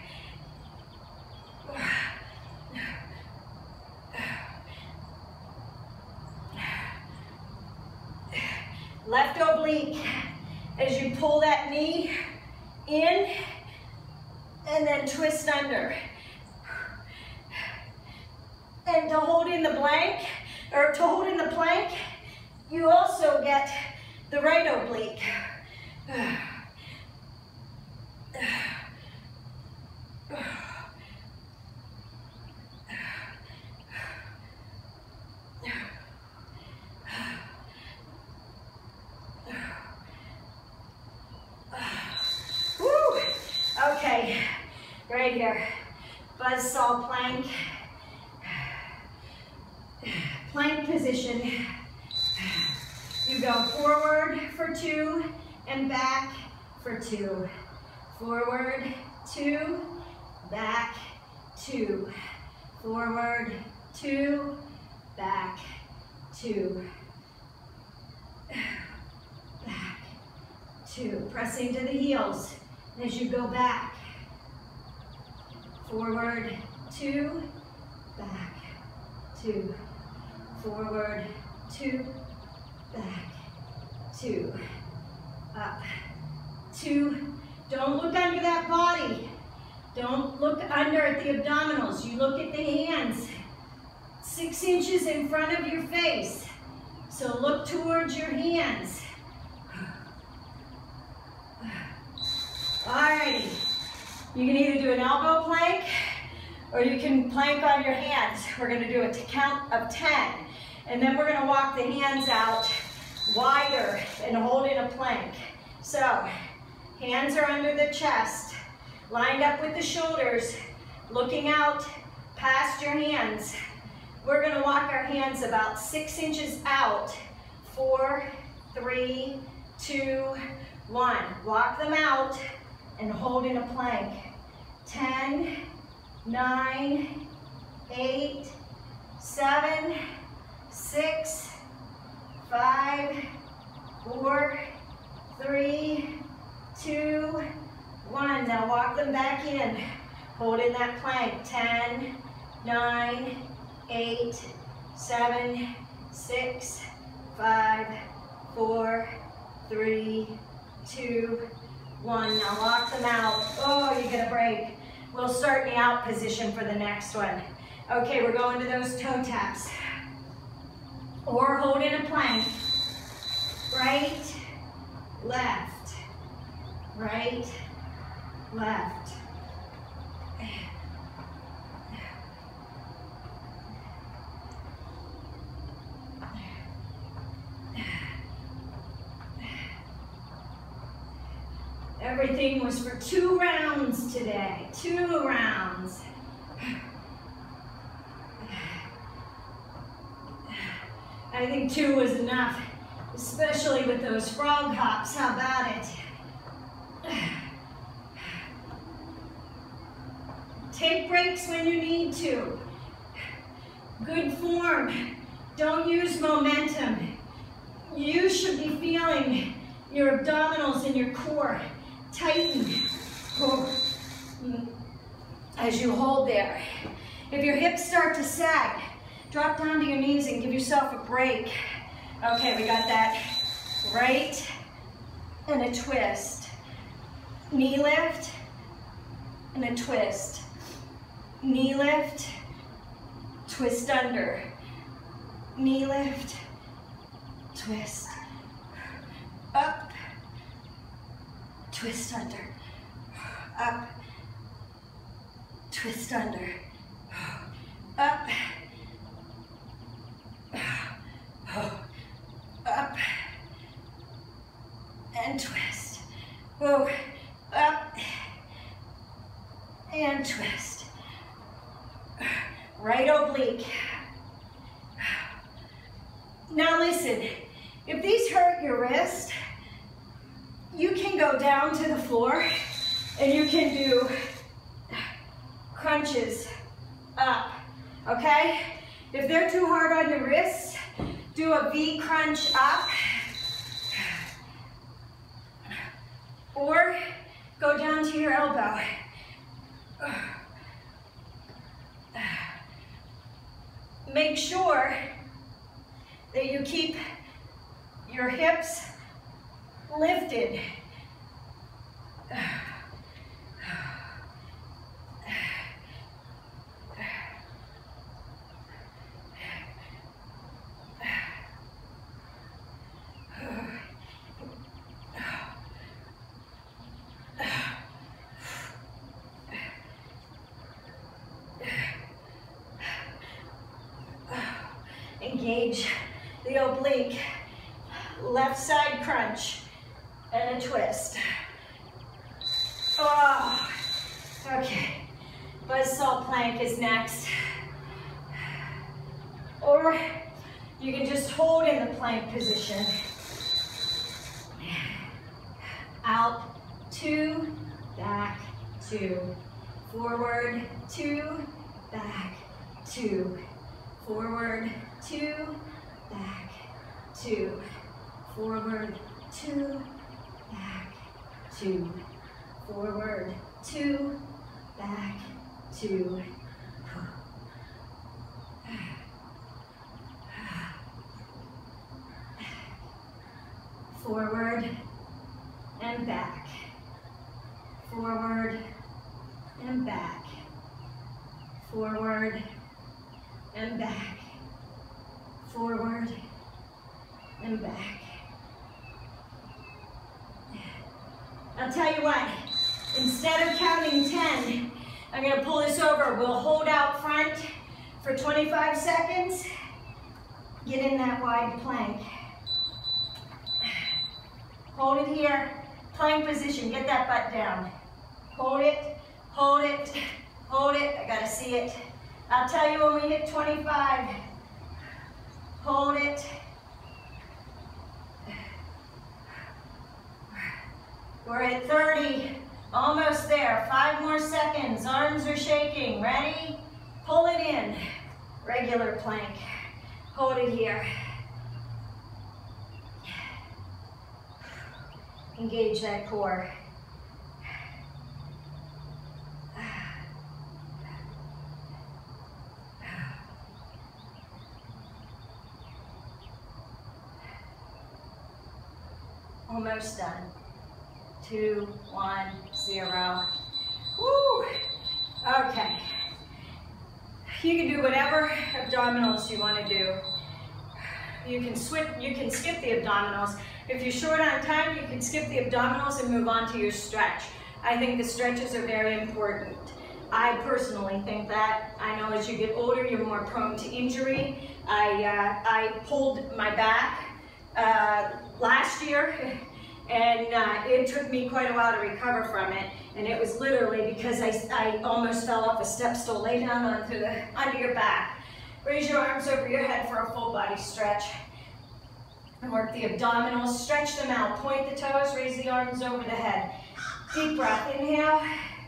Left oblique as you pull that knee in and then twist under. And to hold in the plank, you also get the right oblique. Okay, right here, buzzsaw plank, plank position. You go forward for 2 and back for 2. Forward, 2, back, 2. Forward, 2, back, 2. Back, 2. Pressing to the heels as you go back. Forward, 2, back, 2. Forward, 2, back, 2. Up, 2. Don't look under that body. Don't look under at the abdominals. You look at the hands. 6 inches in front of your face. So look towards your hands. Alrighty. You can either do an elbow plank or you can plank on your hands. We're going to do a count of 10. And then we're going to walk the hands out wider and hold in a plank. So, hands are under the chest, lined up with the shoulders, looking out past your hands. We're going to walk our hands about 6 inches out. 4, 3, 2, 1. Walk them out and hold in a plank. 10, 9, 8, 7, 6, 5, 4, 3, 2, 1. Now walk them back in. Hold in that plank. 10, 9, 8, 7, 6, 5, 4, 3, 2, 1. Now lock them out. Oh, you get a break. We'll start in the out position for the next one. Okay, we're going to those toe taps. Or hold in a plank. Right, left, right, left. Everything was for 2 rounds today, 2 rounds. I think 2 was enough, especially with those frog hops. How about it? Take breaks when you need to. Good form. Don't use momentum. You should be feeling your abdominals and your core tighten as you hold there. If your hips start to sag, drop down to your knees and give yourself a break. Okay, we got that right and a twist. Knee lift and a twist. Knee lift, twist under. Knee lift, twist. Up, twist under. Up, twist under. Up, up, and twist. Whoa, up, and twist. Right oblique. Now listen, if these hurt put your wrist, you can go down to the floor and you can do crunches up, okay? If they're too hard on your wrists, do a V crunch up, or go down to your elbow. Make sure that you keep your hips lifted. Engage the oblique, left side crunch, and a twist. Oh, okay. Buzzsaw plank is next. Or you can just hold in the plank position. Out, 2, back, 2. Forward, 2, back, 2. Forward, 2, back, 2. Forward, 2, back, 2. Forward, 2, back, 2. Forward and back. Forward and back. Forward and back. Forward and back. I'll tell you what, instead of counting 10, I'm going to pull this over. We'll hold out front for 25 seconds. Get in that wide plank. Hold it here, plank position, get that butt down. Hold it, hold it, hold it, I gotta see it. I'll tell you when we hit 25. Hold it. We're at 30, almost there. 5 more seconds, arms are shaking. Ready? Pull it in. Regular plank. Hold it here. Engage that core. Almost done. 2, 1, 0. Woo! Okay. You can do whatever abdominals you want to do. You can skip the abdominals. If you're short on time, you can skip the abdominals and move on to your stretch. I think the stretches are very important. I personally think that. I know as you get older, you're more prone to injury. I pulled my back last year, and it took me quite a while to recover from it. And it was literally because I almost fell off a step stool. Lay down under your back. Raise your arms over your head for a full body stretch. And work the abdominals, stretch them out. Point the toes, raise the arms over the head. Deep breath, inhale.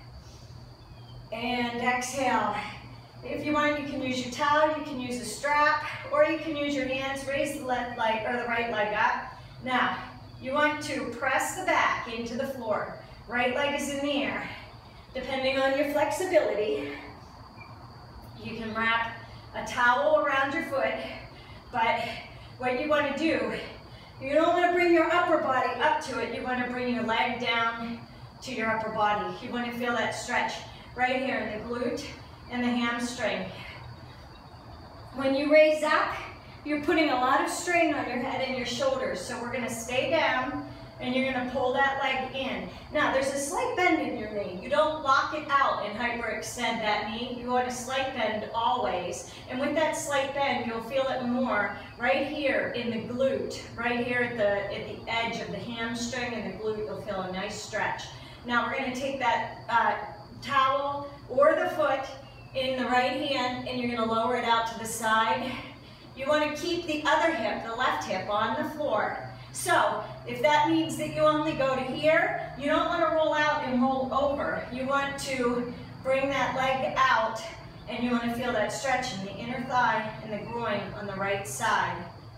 And exhale. If you want, you can use your towel, you can use a strap, or you can use your hands. Raise the left leg or the right leg up. Now, you want to press the back into the floor. Right leg is in the air. Depending on your flexibility, you can wrap a towel around your foot, but what you want to do, you don't want to bring your upper body up to it. You want to bring your leg down to your upper body. You want to feel that stretch right here in the glute and the hamstring. When you raise up, you're putting a lot of strain on your head and your shoulders. So we're going to stay down and you're going to pull that leg in. Now there's a slight bend in your knee. You don't lock it out and hyperextend that knee. You want a slight bend always. And with that slight bend, you'll feel it more right here in the glute, right here at the edge of the hamstring and the glute. You'll feel a nice stretch. Now we're going to take that towel or the foot in the right hand and you're going to lower it out to the side. You want to keep the other hip, the left hip, on the floor. So if that means that you only go to here, you don't want to roll out and roll over. You want to bring that leg out, and you want to feel that stretch in the inner thigh and the groin on the right side.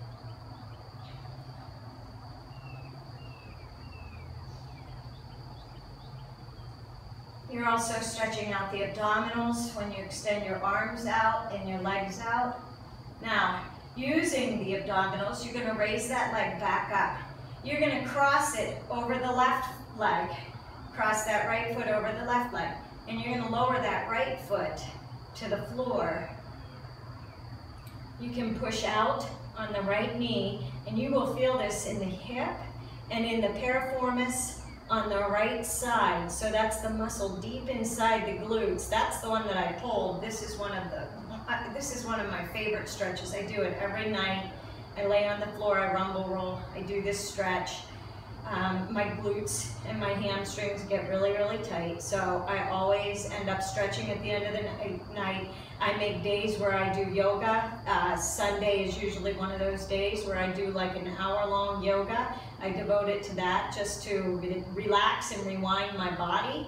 You're also stretching out the abdominals when you extend your arms out and your legs out. Now, using the abdominals, you're going to raise that leg back up. You're going to cross it over the left leg, cross that right foot over the left leg, and you're going to lower that right foot to the floor. You can push out on the right knee, and you will feel this in the hip and in the piriformis on the right side. So that's the muscle deep inside the glutes. That's the one that I pulled. This is one of my favorite stretches. I do it every night. I lay on the floor, I rumble roll, I do this stretch. My glutes and my hamstrings get really, really tight, so I always end up stretching at the end of the night. I make days where I do yoga. Sunday is usually one of those days where I do like an hour-long yoga. I devote it to that just to relax and rewind my body.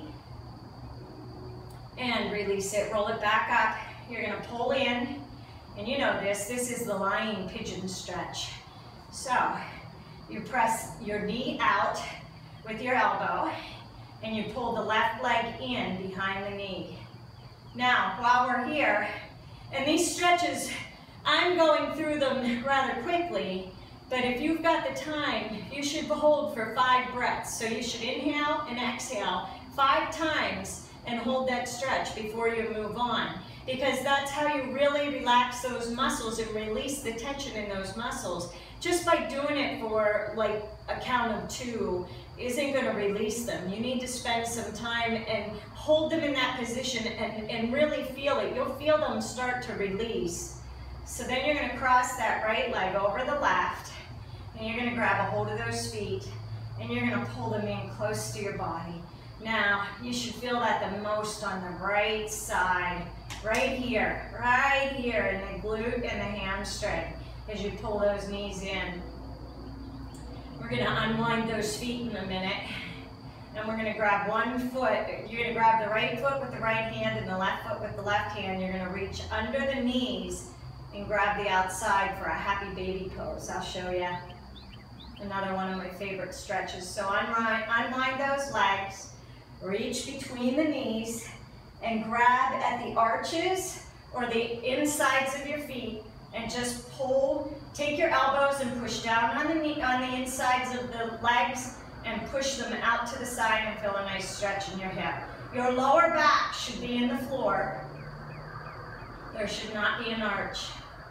And release it, roll it back up. You're gonna pull in, and you know this is the lying pigeon stretch. So, you press your knee out with your elbow, and you pull the left leg in behind the knee. Now, while we're here, and these stretches, I'm going through them rather quickly, but if you've got the time, you should hold for 5 breaths. So you should inhale and exhale 5 times and hold that stretch before you move on, because that's how you really relax those muscles and release the tension in those muscles. Just by doing it for like a count of 2 isn't going to release them. You need to spend some time and hold them in that position and really feel it. You'll feel them start to release. So then you're going to cross that right leg over the left, and you're going to grab a hold of those feet, and you're going to pull them in close to your body. Now, you should feel that the most on the right side, right here in the glute and the hamstring, as you pull those knees in. We're going to unwind those feet in a minute, and we're going to grab one foot. You're going to grab the right foot with the right hand and the left foot with the left hand. You're going to reach under the knees and grab the outside for a happy baby pose. I'll show you another one of my favorite stretches. So unwind those legs, reach between the knees, and grab at the arches or the insides of your feet, and just pull. Take your elbows and push down on the insides of the legs and push them out to the side and feel a nice stretch in your hip. Your lower back should be in the floor. There should not be an arch.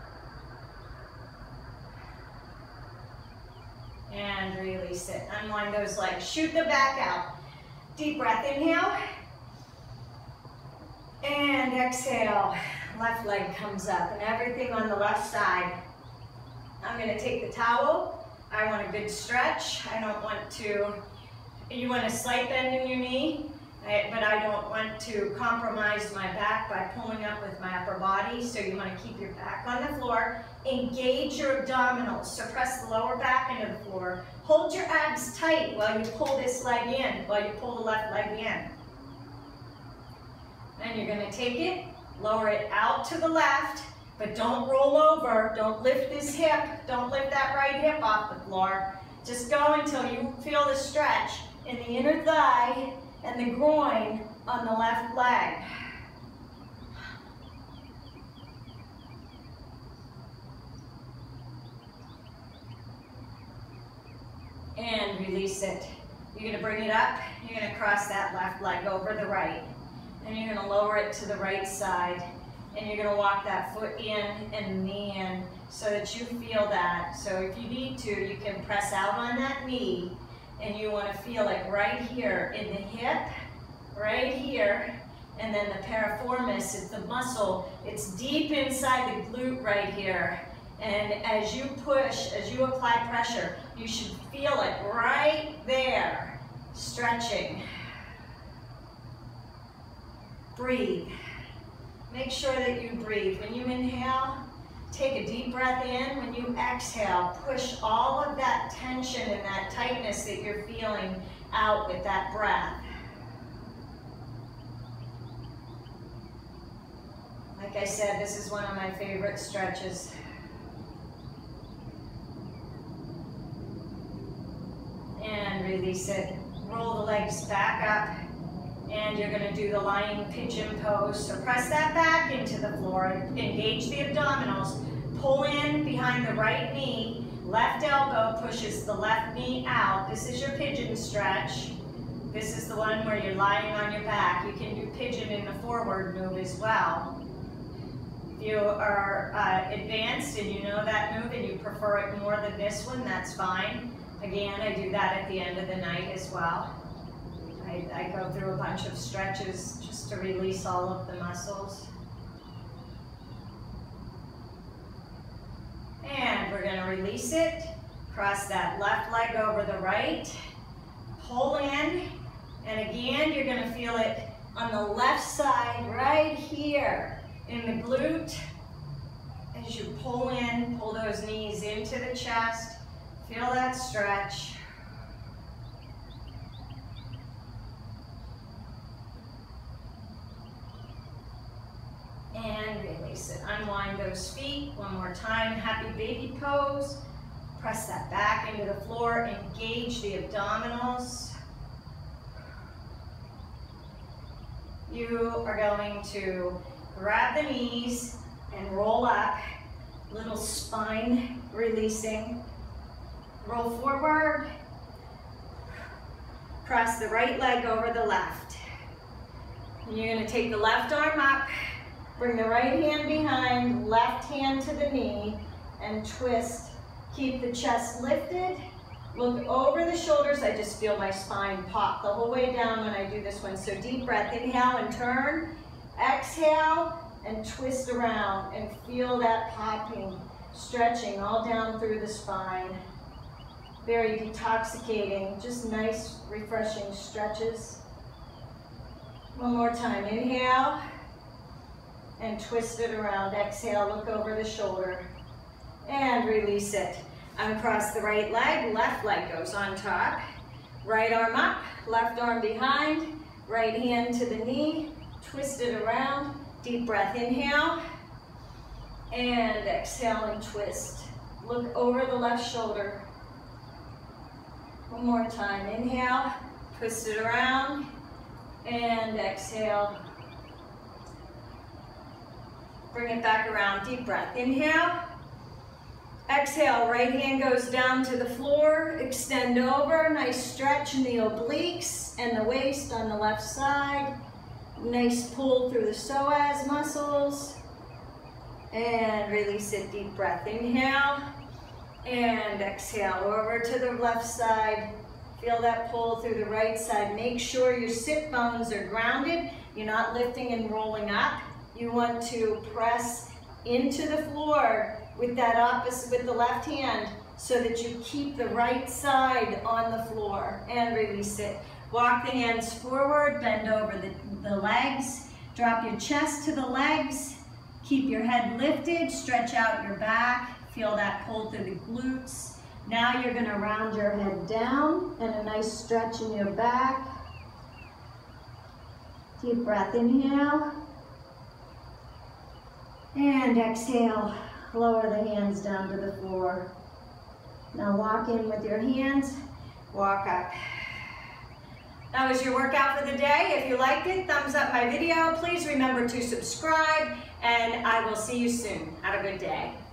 And release it. Unwind those legs. Shoot the back out. Deep breath. Inhale. And exhale. Left leg comes up, and everything on the left side. I'm going to take the towel. I want a good stretch. I don't want to, you want a slight bend in your knee, but I don't want to compromise my back by pulling up with my upper body. So you want to keep your back on the floor. Engage your abdominals. So press the lower back into the floor. Hold your abs tight while you pull this leg in, while you pull the left leg in. Then you're going to take it, lower it out to the left, but don't roll over. Don't lift this hip. Don't lift that right hip off the floor. Just go until you feel the stretch in the inner thigh and the groin on the left leg. And release it. You're going to bring it up. You're going to cross that left leg over the right. And you're going to lower it to the right side. And you're going to walk that foot in and knee in so that you feel that. So if you need to, you can press out on that knee, and you want to feel it right here in the hip, right here, and then the piriformis. It's the muscle. It's deep inside the glute right here. And as you push, as you apply pressure, you should feel it right there, stretching. Breathe. Make sure that you breathe. When you inhale, Take a deep breath in. When you exhale, push all of that tension and that tightness that you're feeling out with that breath. Like I said, this is one of my favorite stretches. And release it. Roll the legs back up. And you're going to do the lying pigeon pose. So press that back into the floor. Engage the abdominals. Pull in behind the right knee. Left elbow pushes the left knee out. This is your pigeon stretch. This is the one where you're lying on your back. You can do pigeon in the forward move as well. If you are advanced and you know that move and you prefer it more than this one, that's fine. Again, I do that at the end of the night as well. I go through a bunch of stretches just to release all of the muscles. And we're going to release it. Cross that left leg over the right. Pull in. And again, you're going to feel it on the left side right here in the glute. As you pull in, pull those knees into the chest. Feel that stretch. And release it. Unwind those feet. One more time. Happy baby pose. Press that back into the floor. Engage the abdominals. You are going to grab the knees and roll up. Little spine releasing. Roll forward. Cross the right leg over the left. And you're going to take the left arm up. Bring the right hand behind, left hand to the knee, and twist. Keep the chest lifted. Look over the shoulders. I just feel my spine pop the whole way down when I do this one. So deep breath, inhale and turn. Exhale and twist around and feel that popping, stretching all down through the spine. Very detoxicating, just nice, refreshing stretches. One more time, inhale. And twist it around. Exhale, look over the shoulder. And release it. Uncross the right leg, left leg goes on top. Right arm up, left arm behind. Right hand to the knee. Twist it around. Deep breath, inhale. And exhale and twist. Look over the left shoulder. One more time, inhale. Twist it around. And exhale. Bring it back around, deep breath. Inhale, exhale, right hand goes down to the floor, extend over, nice stretch in the obliques and the waist on the left side. Nice pull through the psoas muscles. And release it, deep breath. Inhale, and exhale, over to the left side. Feel that pull through the right side. Make sure your sit bones are grounded. You're not lifting and rolling up. You want to press into the floor with that opposite, with the left hand, so that you keep the right side on the floor. And release it. Walk the hands forward, bend over the legs. Drop your chest to the legs. Keep your head lifted, stretch out your back. Feel that pull through the glutes. Now you're going to round your head down and a nice stretch in your back. Deep breath, inhale. And exhale, lower the hands down to the floor. Now walk in with your hands, walk up. That was your workout for the day. If you liked it, thumbs up my video. Please remember to subscribe, and I will see you soon. Have a good day.